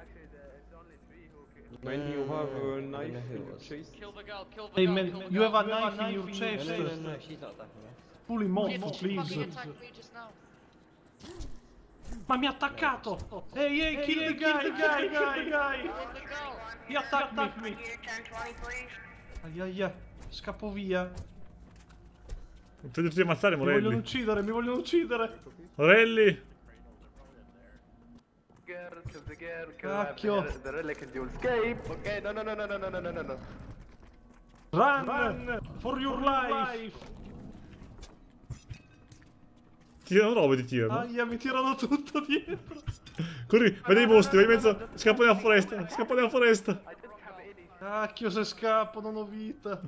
When you have a knife in your chest. Kill the girl, kill the Hey girl, man, kill the you have a girl. knife in your chest. No, no, no, no, she's not attacking us. Pull him She off, fucking please. attacked me just now. Ma mi ha attaccato! Ehi, ehi, kill the guy, guy, guy, guy! Kill the girl. He attacked me! Aia, aia, scappo via. Fai tutti ammazzare, Mi vogliono Morelli. uccidere, mi vogliono uccidere! Morelli! Cacchio! The relic and you'll escape. Okay, no, no, no, no, no, no, no, no, no. Run! Run! For your life! Tirano robe, ti tirano. Aia, mi tirano tutto dietro! Corri, vai dai mostri, vai in mezzo. Scappa nella foresta, scappa nella foresta. Cacchio, se scappo non ho vita!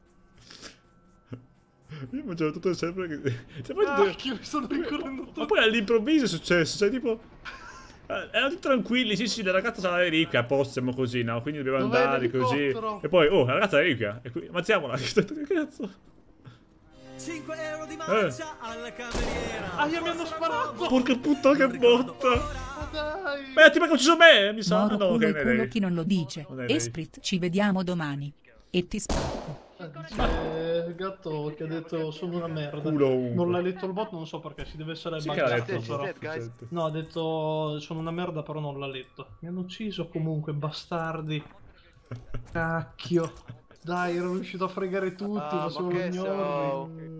Io mangiavo tutto sempre che... Cioè, poi tutto- Cacchio, mi stanno ricorrendo Ma tutto! poi all'improvviso è successo, cioè tipo... eh, Erano tutti tranquilli, sì sì, la ragazza c'ha la reliquia, a posto siamo così, no? Quindi dobbiamo Dov'è andare così. l'elicottero? E poi, oh, la ragazza ha la reliquia, e qui, ammazziamola, che cazzo? cinque euro di Eh. marcia alla cameriera. Aia, mi hanno sparato! Porca puttana che botta! Ma dai! Beh, ti ha ucciso me, mi sa. Moro No, culo che e non è culo lei. chi non lo dice. Non è lei. Esprit, ci vediamo domani. E ti spacco. C'è Gatto che ha detto sono una merda. Culo ovunque. Non l'ha letto il bot, non so perché, si deve essere Sì che l'ha buggato letto, però. certo. No, ha detto sono una merda però non l'ha letto. Mi hanno ucciso comunque, bastardi. Cacchio. Dai, ero riuscito a fregare tutti, Ah, facevo ma che l'ignorri.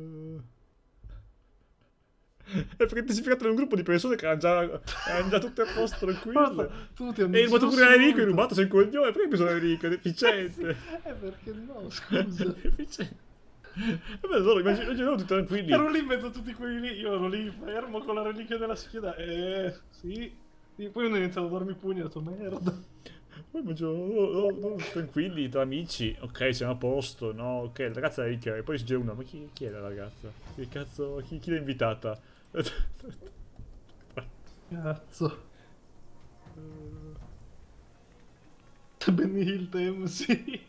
È perché ti sei figato in un gruppo di persone che erano già, erano già tutte a posto, tranquille. Tutti hanno E hai rubato ucciso pure l'Enrico, hai subito. rubato, sei un coglione, perché hai preso l'Enrico? È deficiente. Eh, perché no, scusa. Deficiente. Vabbè, loro immaginavo tutti tranquilli. Ero lì in mezzo a tutti quelli lì, io ero lì fermo con la reliquia della schiena. Eh, sì. Sì, poi uno ha iniziato a darmi pugni e ho detto merda. Poi immaginavo, oh, oh, oh, tranquilli, tra amici, ok, siamo a posto, no, ok, la ragazza è ricca, e poi c'è una, ma chi, chi è la ragazza? Che cazzo, chi, chi l'ha invitata? Cazzo. Benny Hill tem, sì.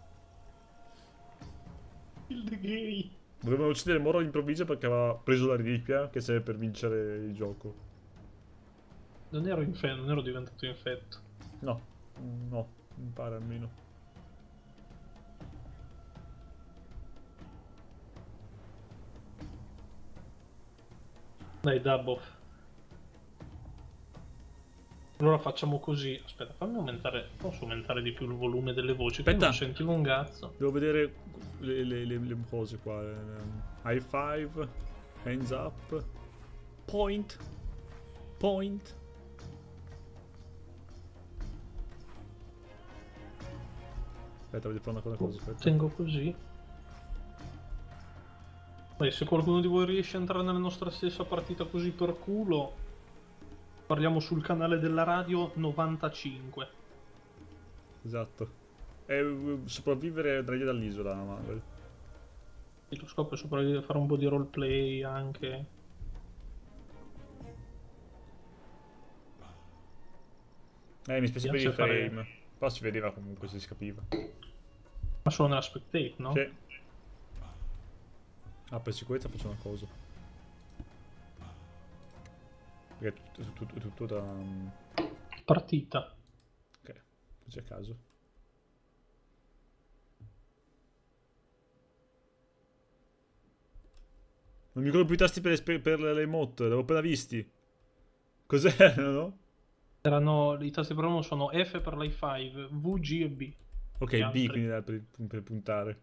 Il the gay. Volevano uccidere Moro all'improvviso perché aveva preso la reliquia che serve per vincere il gioco. Non ero infetto, non ero diventato infetto. No, no, mi pare almeno. Dai, Dabbo. Allora facciamo così. Aspetta, fammi aumentare. Posso aumentare di più il volume delle voci? Che Aspetta. non sentivo un cazzo. Devo vedere le, le, le, le cose qua. ehm, High five, hands up, point, point. Aspetta, voglio fare una cosa, aspetta. Tengo così. Poi se qualcuno di voi riesce a entrare nella nostra stessa partita così per culo, parliamo sul canale della radio novantacinque. Esatto. E sopravvivere da dall'isola, Manuel. Il tuo scopo è sopravvivere, fare un po' di roleplay anche. Eh, mi spiace per Piace il fare- frame. Però si vedeva comunque, si capiva. Ma solo nella spectate, no? Sì. Ah, per sicurezza faccio una cosa. Perché è tutto, è tutto da... Partita. Ok, c'è a caso. Non mi ricordo più i tasti per le, per le emote, l'avevo appena visti. Cos'erano? Erano, i tasti promo sono F per l'I cinque, V, G e B. Ok, B quindi era per, per puntare.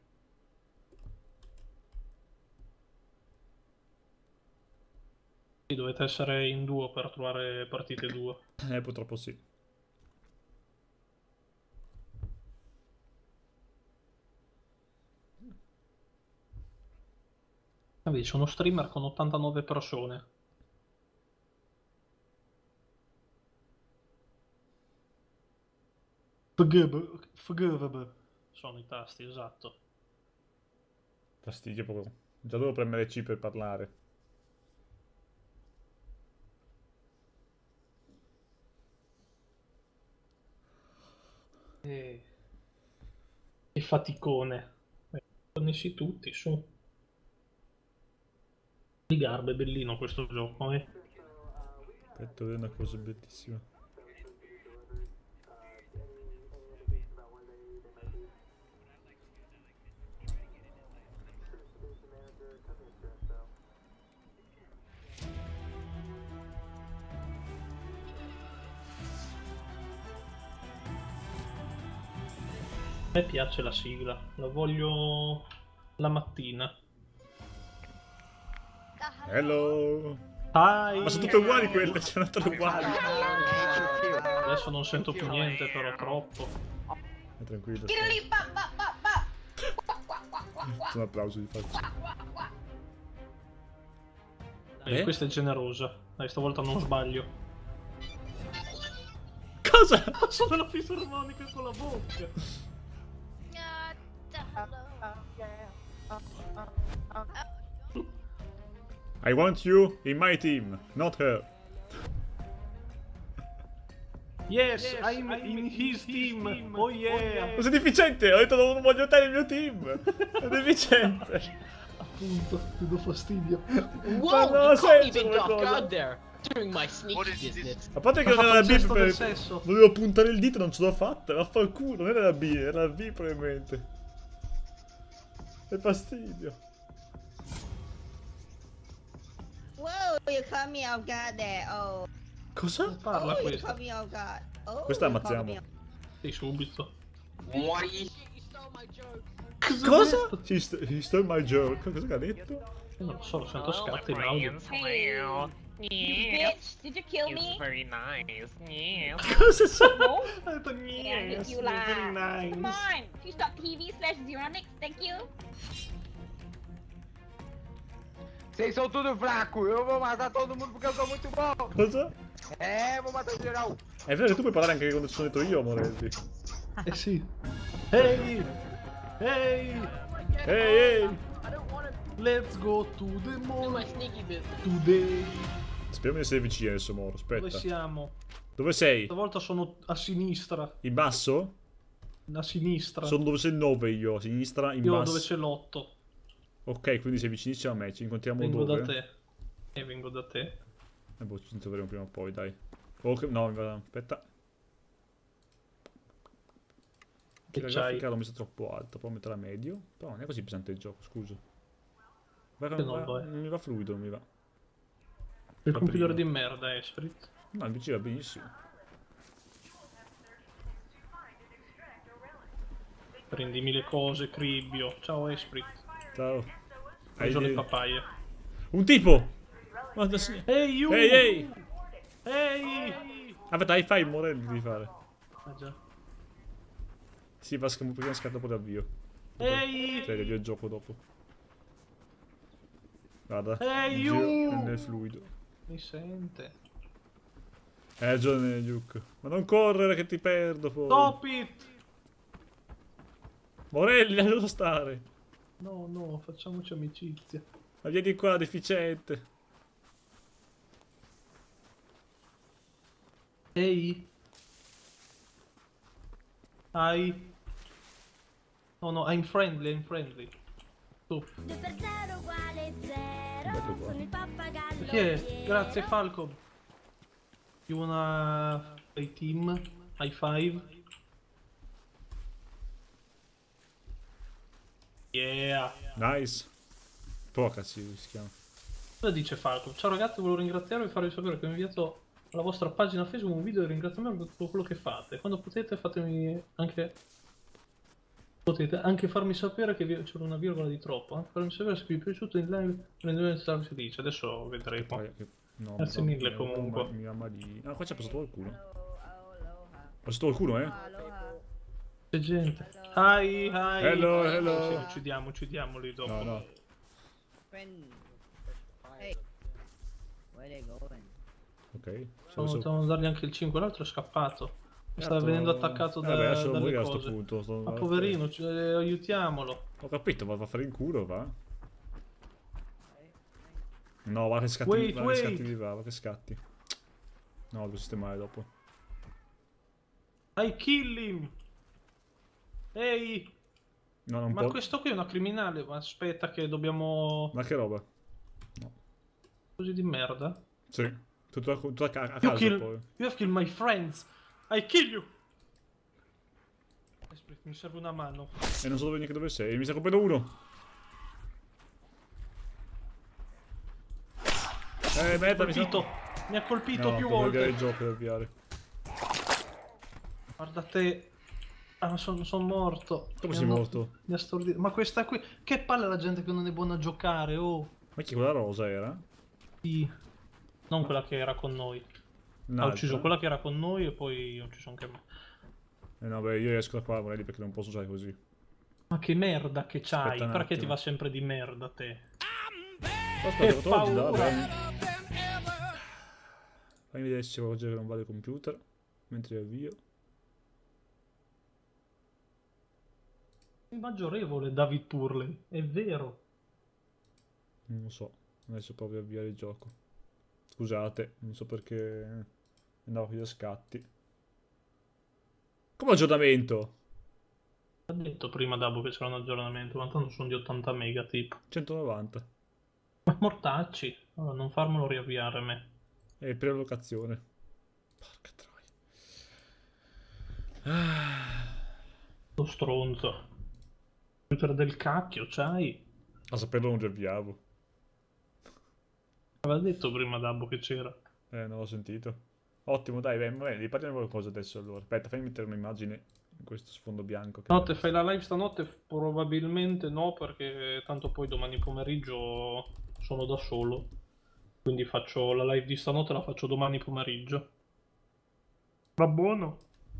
Sì, dovete essere in duo per trovare partite duo. Eh, purtroppo sì. Vabbè, sono streamer con ottantanove persone. Forgive, forgive sono i tasti, esatto. Fastidio proprio. Già devo premere C per parlare. E, e faticone. Eh, connessi tutti, su. Di Garbo, è bellino questo gioco, eh. Aspetta, è una cosa bellissima. A me piace la sigla, la voglio la mattina. Hello! Hi. Ma sono tutte uguali quelle, sono tutte uguali. Adesso non sento più niente, però troppo. Ma tranquillo. Un applauso di faccia. Eh, Eh? questa è generosa. Dai, stavolta non sbaglio. Cosa? Sono la fisarmonica con la bocca. I want you in my team, not her. Yes, yes I'm, I'm in his team. team. Oh yeah. Ma sei deficiente, ho detto non voglio te nel mio team. È deficiente. Appunto, ti do fastidio. Wow, no, you can't senso, even duck cosa. out there doing my sneaky business. A parte che Ha non era la fatto il B gesto per... del sesso. Volevo puntare il dito, non ce l'ho fatta. Vaffanculo, non era la B, era la B probabilmente. Che fastidio. Whoa, you caught me off guard there. Oh. Cosa? Parla Oh, you questa. caught me off guard. Oh, Questa you la caught ammazziamo. me off- Sì, subito. Cosa? He, st he stole my joke. Cosa che ha detto? Io non lo so, lo sento scatti in audio. Bitch, did you kill me? Very nice. Yeah. Cosa sono? No? Ha detto Yeah, yes, you very lie. Come nice. on, twitch.tv slash Zeronix, thank you. Vocês são tudo fraco, eu vou matar todo mundo porque eu sou muito bom. Cosa? É, vou matar geral. È vero che tu puoi parlare anche quando ci sono dentro io, Morelli. Eh sì. Ehi! Ehi! Ehi, ehi! Let's go to the Do mall my sneaky business. today. Speriamo di essere vicini adesso, Moro. Dove Aspetta. siamo? Dove sei? Stavolta sono a sinistra. In basso? A sinistra. Sono dove c'è il nove io, a sinistra, in Io basso. dove c'è l'otto. Ok, quindi sei vicinissimo a me, ci incontriamo Vengo dove? da te. E vengo da te. Eh boh, ci troveremo prima o poi, dai. Ok, no, mi va... aspetta. Che La c'hai? grafica l'ho messa troppo alta, provo a metterla medio. Però non è così pesante il gioco, scusa. Va, Che non va- lo è. mi va fluido, mi va. Il Va computer prima. di merda, Esprit. No, invece va benissimo. Prendimi le cose, Cribbio. Ciao, Esprit. Ciao. Ho preso Hai- le papaie. Un tipo! Guarda, sì. Ehi, you! Ehi, ehi! Ehi! Aspetta, high five, Morelli devi fare. Ah già. Sì, va scam- prima scatta poi l'avvio. Ehi! Cioè, l'avvio il gioco dopo. Guarda. Ehi, il giro you! nel fluido. Mi sente. Hai ragione, Luke. Ma non correre che ti perdo poi. Stop it! Morelli, lascialo stare. No, no, facciamoci amicizia. Ma vieni qua, deficiente. Ehi? Hi? No, no, I'm friendly, I'm friendly. Tu. due per zero uguale zero. Bello qua. Sono il pappagallo. Chi è? Grazie, Falcon. You wanna play team? High five? Yeah! Nice. Procaci si chiama. Cosa dice Falco? Ciao ragazzi, volevo ringraziarvi e farvi sapere che ho inviato alla vostra pagina Facebook un video di ringraziamento per tutto quello che fate. Quando potete fatemi anche... Potete anche farmi sapere che vi... c'è una virgola di troppo. Eh? Farmi sapere se vi è piaciuto il live prendere il si dice. Adesso vedremo. No, Grazie no, mille no, comunque. Mi ama di... Ah, qua c'è passato qualcuno. Ho passato qualcuno, eh? C'è gente. Hi, hi. Hello, hello. Sì, uccidiamo, uccidiamoli dopo. No, no. Ok. Stavo so... dargli anche il cinque, l'altro è scappato. Mi sta Certo. venendo attaccato da, eh beh, lascialo dalle morire a cose. sto punto. Sto... Ma poverino, c- eh, aiutiamolo. Ho capito, ma va a fare in culo, va. No, va che scatti, Wait, va che wait. scatti di va, va che scatti. No, devo sistemare dopo. I kill him. Ehi. No, non Ma può. questo qui è una criminale. Ma aspetta che dobbiamo... Ma che roba? No. Così di merda. Sì. Tutto a, tutto a, ca- a You, caso kill... poi. you have killed my friends. I kill you. Aspetta, mi serve una mano. E non so dove, neanche dove sei. Mi sta colpendo uno. Eh, merda, mi colpito. sa... Mi ha colpito no, più devo volte. avviare il gioco, devo avviare. Guardate. Ah, sono son morto. Come Mi sei hanno- morto? Mi ha stordito. Ma questa qui. Che palle la gente che non è buona a giocare, oh. Ma chi quella rosa era? Sì. Non quella che era con noi. Ha Un'altra? ucciso quella che era con noi e poi ho ucciso anche me. Eh no, beh, io esco da qua, vorrei perché non posso usare così. Ma che merda che c'hai? Aspetta un Perché ti attimo. va sempre di merda te? Aspetta, Che che oggi da paura. bene. Fammi vedere se oggi non vale il computer. Mentre avvio. Il maggiorevole David Purley, è vero. Non lo so. Adesso provo a avviare il gioco. Scusate, non so perché andavo qui a scatti. Come aggiornamento? Ha detto prima Dabo che c'era un aggiornamento, ma tanto sono di ottanta mega tipo. centonovanta. Ma mortacci, allora non farmelo riavviare a me. E prelocazione. Porca troia. Ah. Lo stronzo. Computer del cacchio, c'hai? A saperlo non riavviavo. Aveva detto prima Dabbo che c'era. Eh, non l'ho sentito. Ottimo, dai, beh, beh, parliamo di qualcosa adesso allora. Aspetta, fammi mettere un'immagine in questo sfondo bianco. Che Notte, fai la live stanotte? Probabilmente no, perché tanto poi domani pomeriggio sono da solo. Quindi faccio la live di stanotte, la faccio domani pomeriggio. Va buono?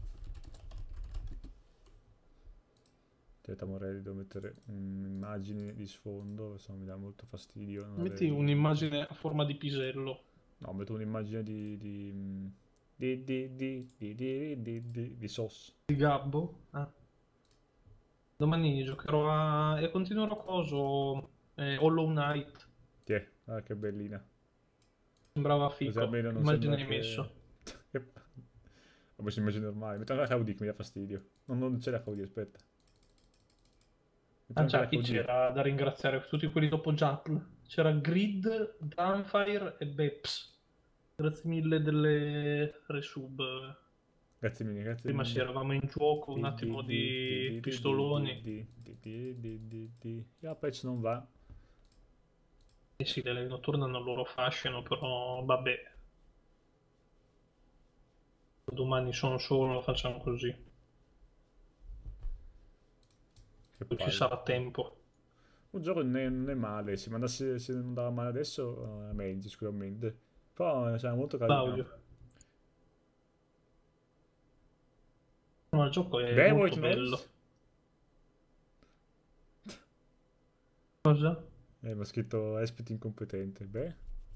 Aspetta, Morelli, devo mettere un'immagine di sfondo, se no mi dà molto fastidio. non Metti avere- un'immagine a forma di pisello. No, metto un'immagine di... di... di... di... di... di... di... di... di... di Sos. Di Gabbo? Ah. Domani giocherò a... e continuerò coso... Eh, Hollow Knight. Tiè, ah, che bellina. Sembrava Così figo. almeno non Immagine sembra hai che- messo. Ho messo immagine normale. Metto anche la K U D che mi dà fastidio. Non, non c'è la K U D, aspetta. Metto Ah anche già, la chi K U D. c'era da ringraziare? Tutti quelli dopo Jatl. C'era Grid, Gunfire e Beps. Grazie mille delle resub. Grazie mille, grazie Prima mille. sì, eravamo in gioco, un Di- attimo di- di di- di- pistoloni. di- di- di- di- di- di- La patch non va. Eh sì, le live notturne hanno il loro fascino, però vabbè. Domani sono solo, lo facciamo così. Che Poi ci palle. sarà tempo. Un gioco non è, non è male, se, mandasse, se non andava male adesso, eh, meglio sicuramente. Però eh, sarà molto carino. Claudio. No, il gioco è Beh, molto White bello. Noise? Cosa? Eh, mi ha scritto Espet incompetente. Beh.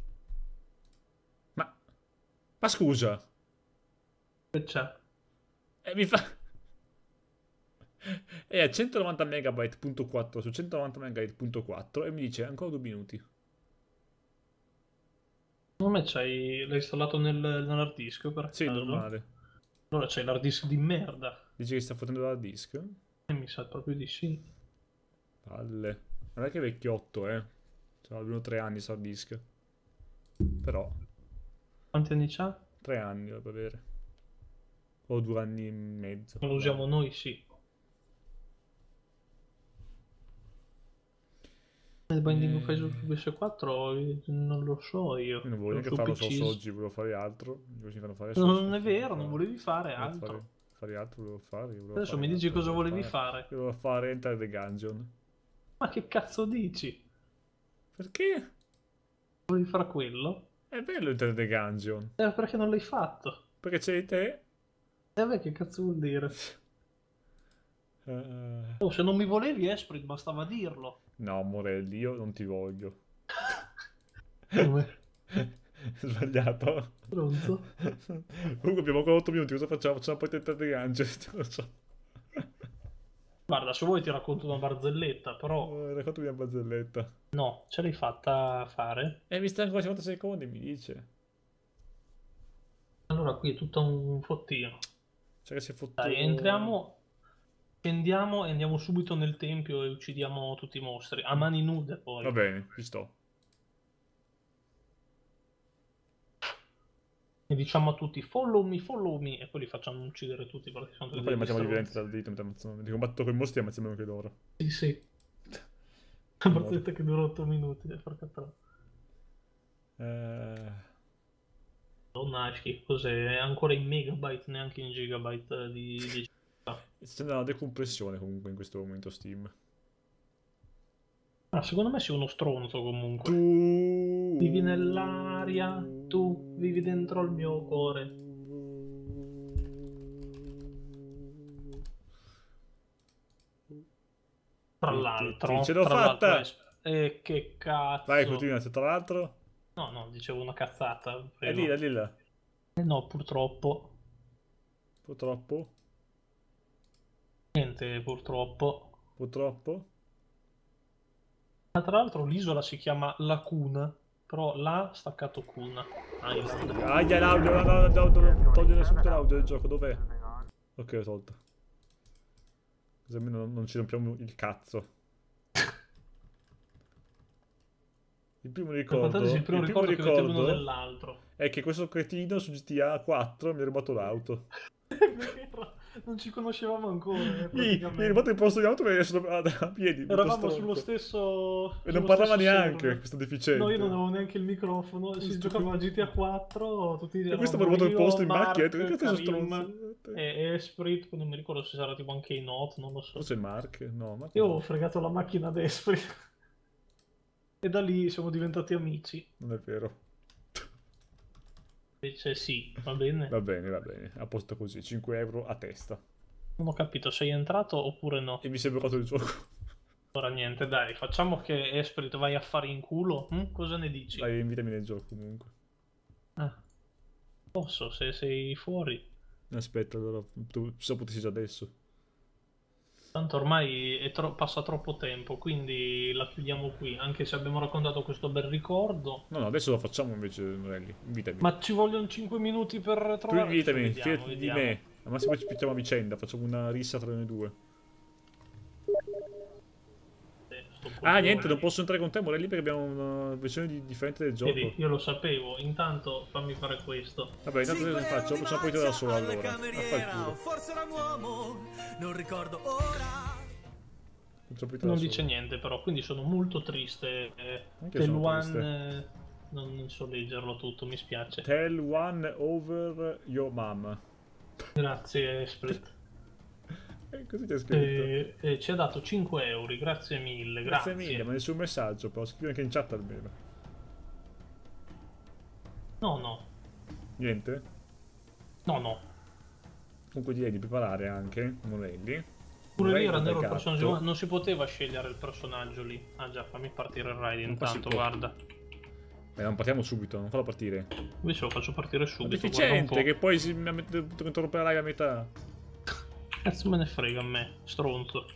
Ma... Ma scusa. Che c'è? Eh, mi fa... È a centonovanta megabyte punto quattro su centonovanta megabyte punto quattro e mi dice ancora due minuti. Secondo me c'hai... l'hai installato nel, nell'hard disk per Sì, caso? normale. Allora c'hai l'hard disk di merda. Dice che sta fottendo dal disk? E mi sa proprio di sì. Palle. Non è che è vecchiotto, eh. C'ha almeno tre anni sta disk. Però. Quanti anni c'ha? Tre anni dovrebbe avere. O due anni e mezzo. Lo usiamo noi, sì. Il Binding of Isaac su P S quattro non lo so io. Io non voglio neanche Su farlo P C. solo oggi, volevo fare altro. Fare No, non è vero, non volevi fare Volevo altro. Fare, fare altro volevo fare. Volevo Adesso fare mi dici altro, cosa volevo volevi fare. Volevo fare Enter the Gungeon. Ma che cazzo dici? Perché? Volevi fare quello? È bello Enter the Gungeon. Eh, perché non l'hai fatto? Perché c'è te? E a me che cazzo vuol dire? Uh... Oh, se non mi volevi Esprit bastava dirlo. No, Morelli, io non ti voglio. Come? Sbagliato. Pronto? Comunque abbiamo ancora otto minuti, cosa facciamo? Facciamo poi Enter the Gungeon. Non lo so. Guarda, se vuoi ti racconto una barzelletta, però... Uh, raccontami una barzelletta. No, ce l'hai fatta fare? Eh, mi sta ancora cinquanta secondi, mi dice. Allora qui è tutto un fottino. Cioè che si è fottuto... Dai, entriamo... Scendiamo e andiamo subito nel tempio e uccidiamo tutti i mostri. A mani nude poi. Va bene, ci sto. E diciamo a tutti follow me, follow me. E poi li facciamo uccidere tutti perché sono tutti Ma poi ammazziamo di stronzi. violenza dal dito. Ti combatto con i mostri e ammazziamo anche loro. Sì, sì. La barzelletta che dura otto minuti. Porca troia. Eh... Donna, che cos'è? È ancora in megabyte, neanche in gigabyte di... di... C'è una decompressione comunque in questo momento Steam. Ah, secondo me sei uno stronzo comunque. Tu... Vivi nell'aria, tu vivi dentro il mio cuore. Tra l'altro, ce l'ho tra fatta! l'altro, E che cazzo. Vai, continua, tra l'altro. No, no, dicevo una cazzata. E prego. lì, lì, là. Eh no, purtroppo. Purtroppo. Niente, purtroppo. Purtroppo. Ma tra l'altro l'isola si chiama Lacuna, però la staccato Cuna. Island. Aia, l'audio, no, no, no, no, togliere subito l'audio del gioco, dov'è? Ok, l'ho tolto. Così almeno non, non ci rompiamo il cazzo. Il primo ricordo, il primo il primo ricordo che avete l'uno ricordo dell'altro. è che questo cretino su G T A quattro mi ha rubato l'auto. È vero, non ci conoscevamo ancora. eh, Mi mi ha rubato il posto di auto e adesso a, a piedi. tutto Eravamo stronzo. sullo stesso. E non sullo parlava stesso neanche server. questo deficiente. No, io non avevo neanche il microfono. Si Questo giocava a qui- G T A quattro. Tutti E questo mi ha eravamo rubato il io, posto in Mark, macchina. E che cazzo Karim stronzo? E Esprit. Poi non mi ricordo se sarà tipo anche in Hot. Non lo so. Forse Mark? No, Mark Io no. ho fregato la macchina ad Esprit. E da lì siamo diventati amici. Non è vero. Invece sì, va bene. Va bene, va bene. A posto così. cinque euro a testa. Non ho capito, sei entrato oppure no? E mi si è bloccato il gioco. Ora niente, dai, facciamo che Esprit vai a fare in culo. Hm? Cosa ne dici? Dai, invitami nel gioco comunque. Ah. Posso, se sei fuori. Aspetta, allora, tu se potessi già adesso. Tanto ormai è tro- passa troppo tempo, quindi la chiudiamo qui. Anche se abbiamo raccontato questo bel ricordo. No, no, adesso lo facciamo invece, Morelli. Invitami. Ma ci vogliono cinque minuti per tu trovare. invitami, Vediamo, fidati di vediamo. me. Al massimo ci picchiamo a vicenda, facciamo una rissa tra noi due. Eh, sto Ah, coglione. niente, non posso entrare con te, Morelli, perché abbiamo una versione di- differente del gioco. Vedi, io lo sapevo. Intanto fammi fare questo. Vabbè, intanto cosa faccio? Facciamo poi te da solo alla allora. cameriera, Affanculo. o forse era un uomo, non ricordo ora. Facciamo poi te da Non solo. dice niente però, quindi sono molto triste. Eh, Anche Del sono One, triste. eh, non, non so leggerlo tutto, mi spiace. Tell one over your mom. Grazie Esprit. Eh, così c'è scritto. Eh, eh, ci ha dato cinque euro, grazie mille, Grazie grazie. mille, ma nessun messaggio, però scrivi anche in chat almeno. No, no, Niente? no, no. Comunque direi di preparare anche, Morelli. Pure lì Morelli era nero il da personaggio, ma gatto. non si poteva scegliere il personaggio lì. Ah già, fammi partire il raid Non si intanto, può. guarda. Beh, non partiamo subito, non farlo partire. Invece lo faccio partire Ma subito. guarda un deficiente, po'. che poi si mi ha dovuto interrompere la live a metà. Cazzo me ne frega a me, stronzo.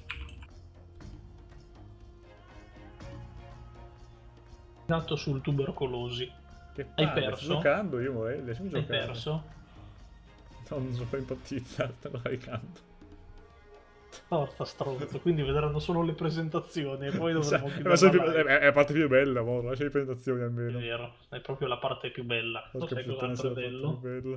Nato sul tubercolosi. Che Hai palle, perso? sto giocando io, Morelli, lasciami Hai giocare. perso? No, non sono in partita, sto caricando. Forza stronzo, quindi vedranno solo le presentazioni e poi dovremo Cioè, chiudere è, la live. è, è la parte più bella, amore, lascia le presentazioni È almeno. vero, è proprio la parte più bella. Lo Porca sai puttana, cos'altro è sia la parte bello? più bella.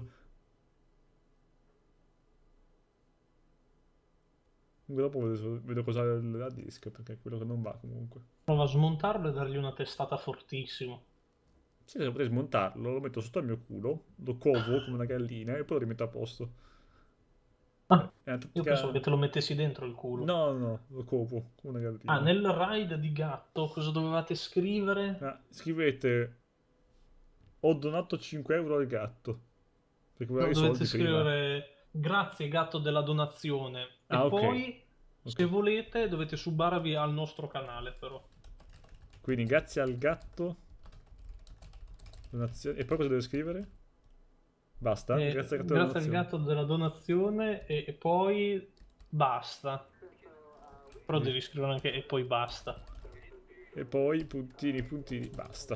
Comunque dopo vedo, vedo cosa ha la disc, perché è quello che non va comunque. Prova a smontarlo e dargli una testata fortissimo. Sì, se potrei smontarlo, lo metto sotto al mio culo, lo covo come una gallina e poi lo rimetto a posto. Ah, È una io tattica- pensavo che te lo mettessi dentro il culo. No, no, lo covo come una gallina. Ah, nel raid di gatto cosa dovevate scrivere? Ah, scrivete: ho donato cinque euro al gatto. Perché voleva i Dovete soldi prima. scrivere grazie gatto della donazione. E Ah, ok. poi, Ok. se volete, dovete subbarvi al nostro canale però. Quindi grazie al gatto. Donazione. E poi cosa devo scrivere? Basta? Eh, grazie al gatto. grazie al donazione. gatto della donazione e, e poi basta. Però Mm. devi scrivere anche e poi basta. E poi puntini, puntini, basta.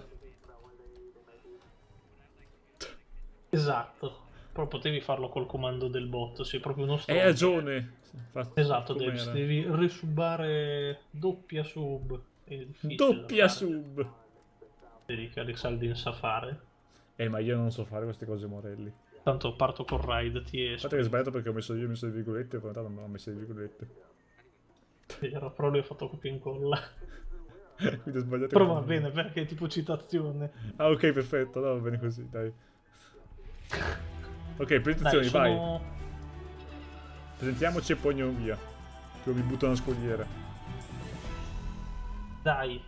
Esatto. Però potevi farlo col comando del bot, sei proprio uno Hai stronzo. ragione. Fa- Esatto, com'era? devi, devi resubare doppia sub. È difficile Doppia da fare. sub. Vedi che Alexaldin sa fare. Eh, ma io non so fare queste cose, Morelli. Tanto parto col raid, ti esco. Infatti che ho sbagliato perché ho messo io, ho messo le virgolette, e poi in realtà non ho messo le virgolette. Vero, però lui ha fatto copia e incolla. Quindi ho sbagliato. Però va bene perché è tipo citazione. Ah, ok, perfetto. No, va bene così, dai. Ok, presentazioni, Dai, vai. sono... Presentiamoci e poi andiamo via. Che mi butto una scogliera. Dai.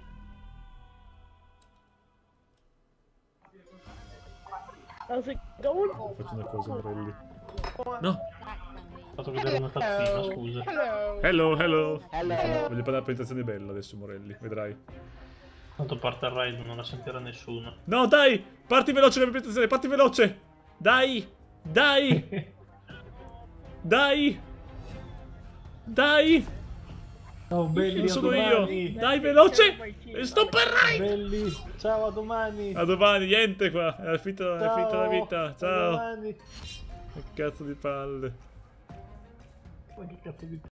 Faccio una cosa, Morelli. No. Ho fatto vedere una tazzina, scusa. Hello, hello. Voglio fare voglio fare una presentazione bella adesso, Morelli. Vedrai. Tanto parte il raid, non la sentirà nessuno. No, dai! Parti veloce la presentazione, parti veloce! Dai! Dai! Dai! Dai! Ciao belli, Non a sono domani. io! Dai, veloce! Sto per raid! Belli, ciao, a domani. A domani, niente qua. È finita, è finita la vita. a Ciao. domani. Che cazzo di palle. Ma che cazzo di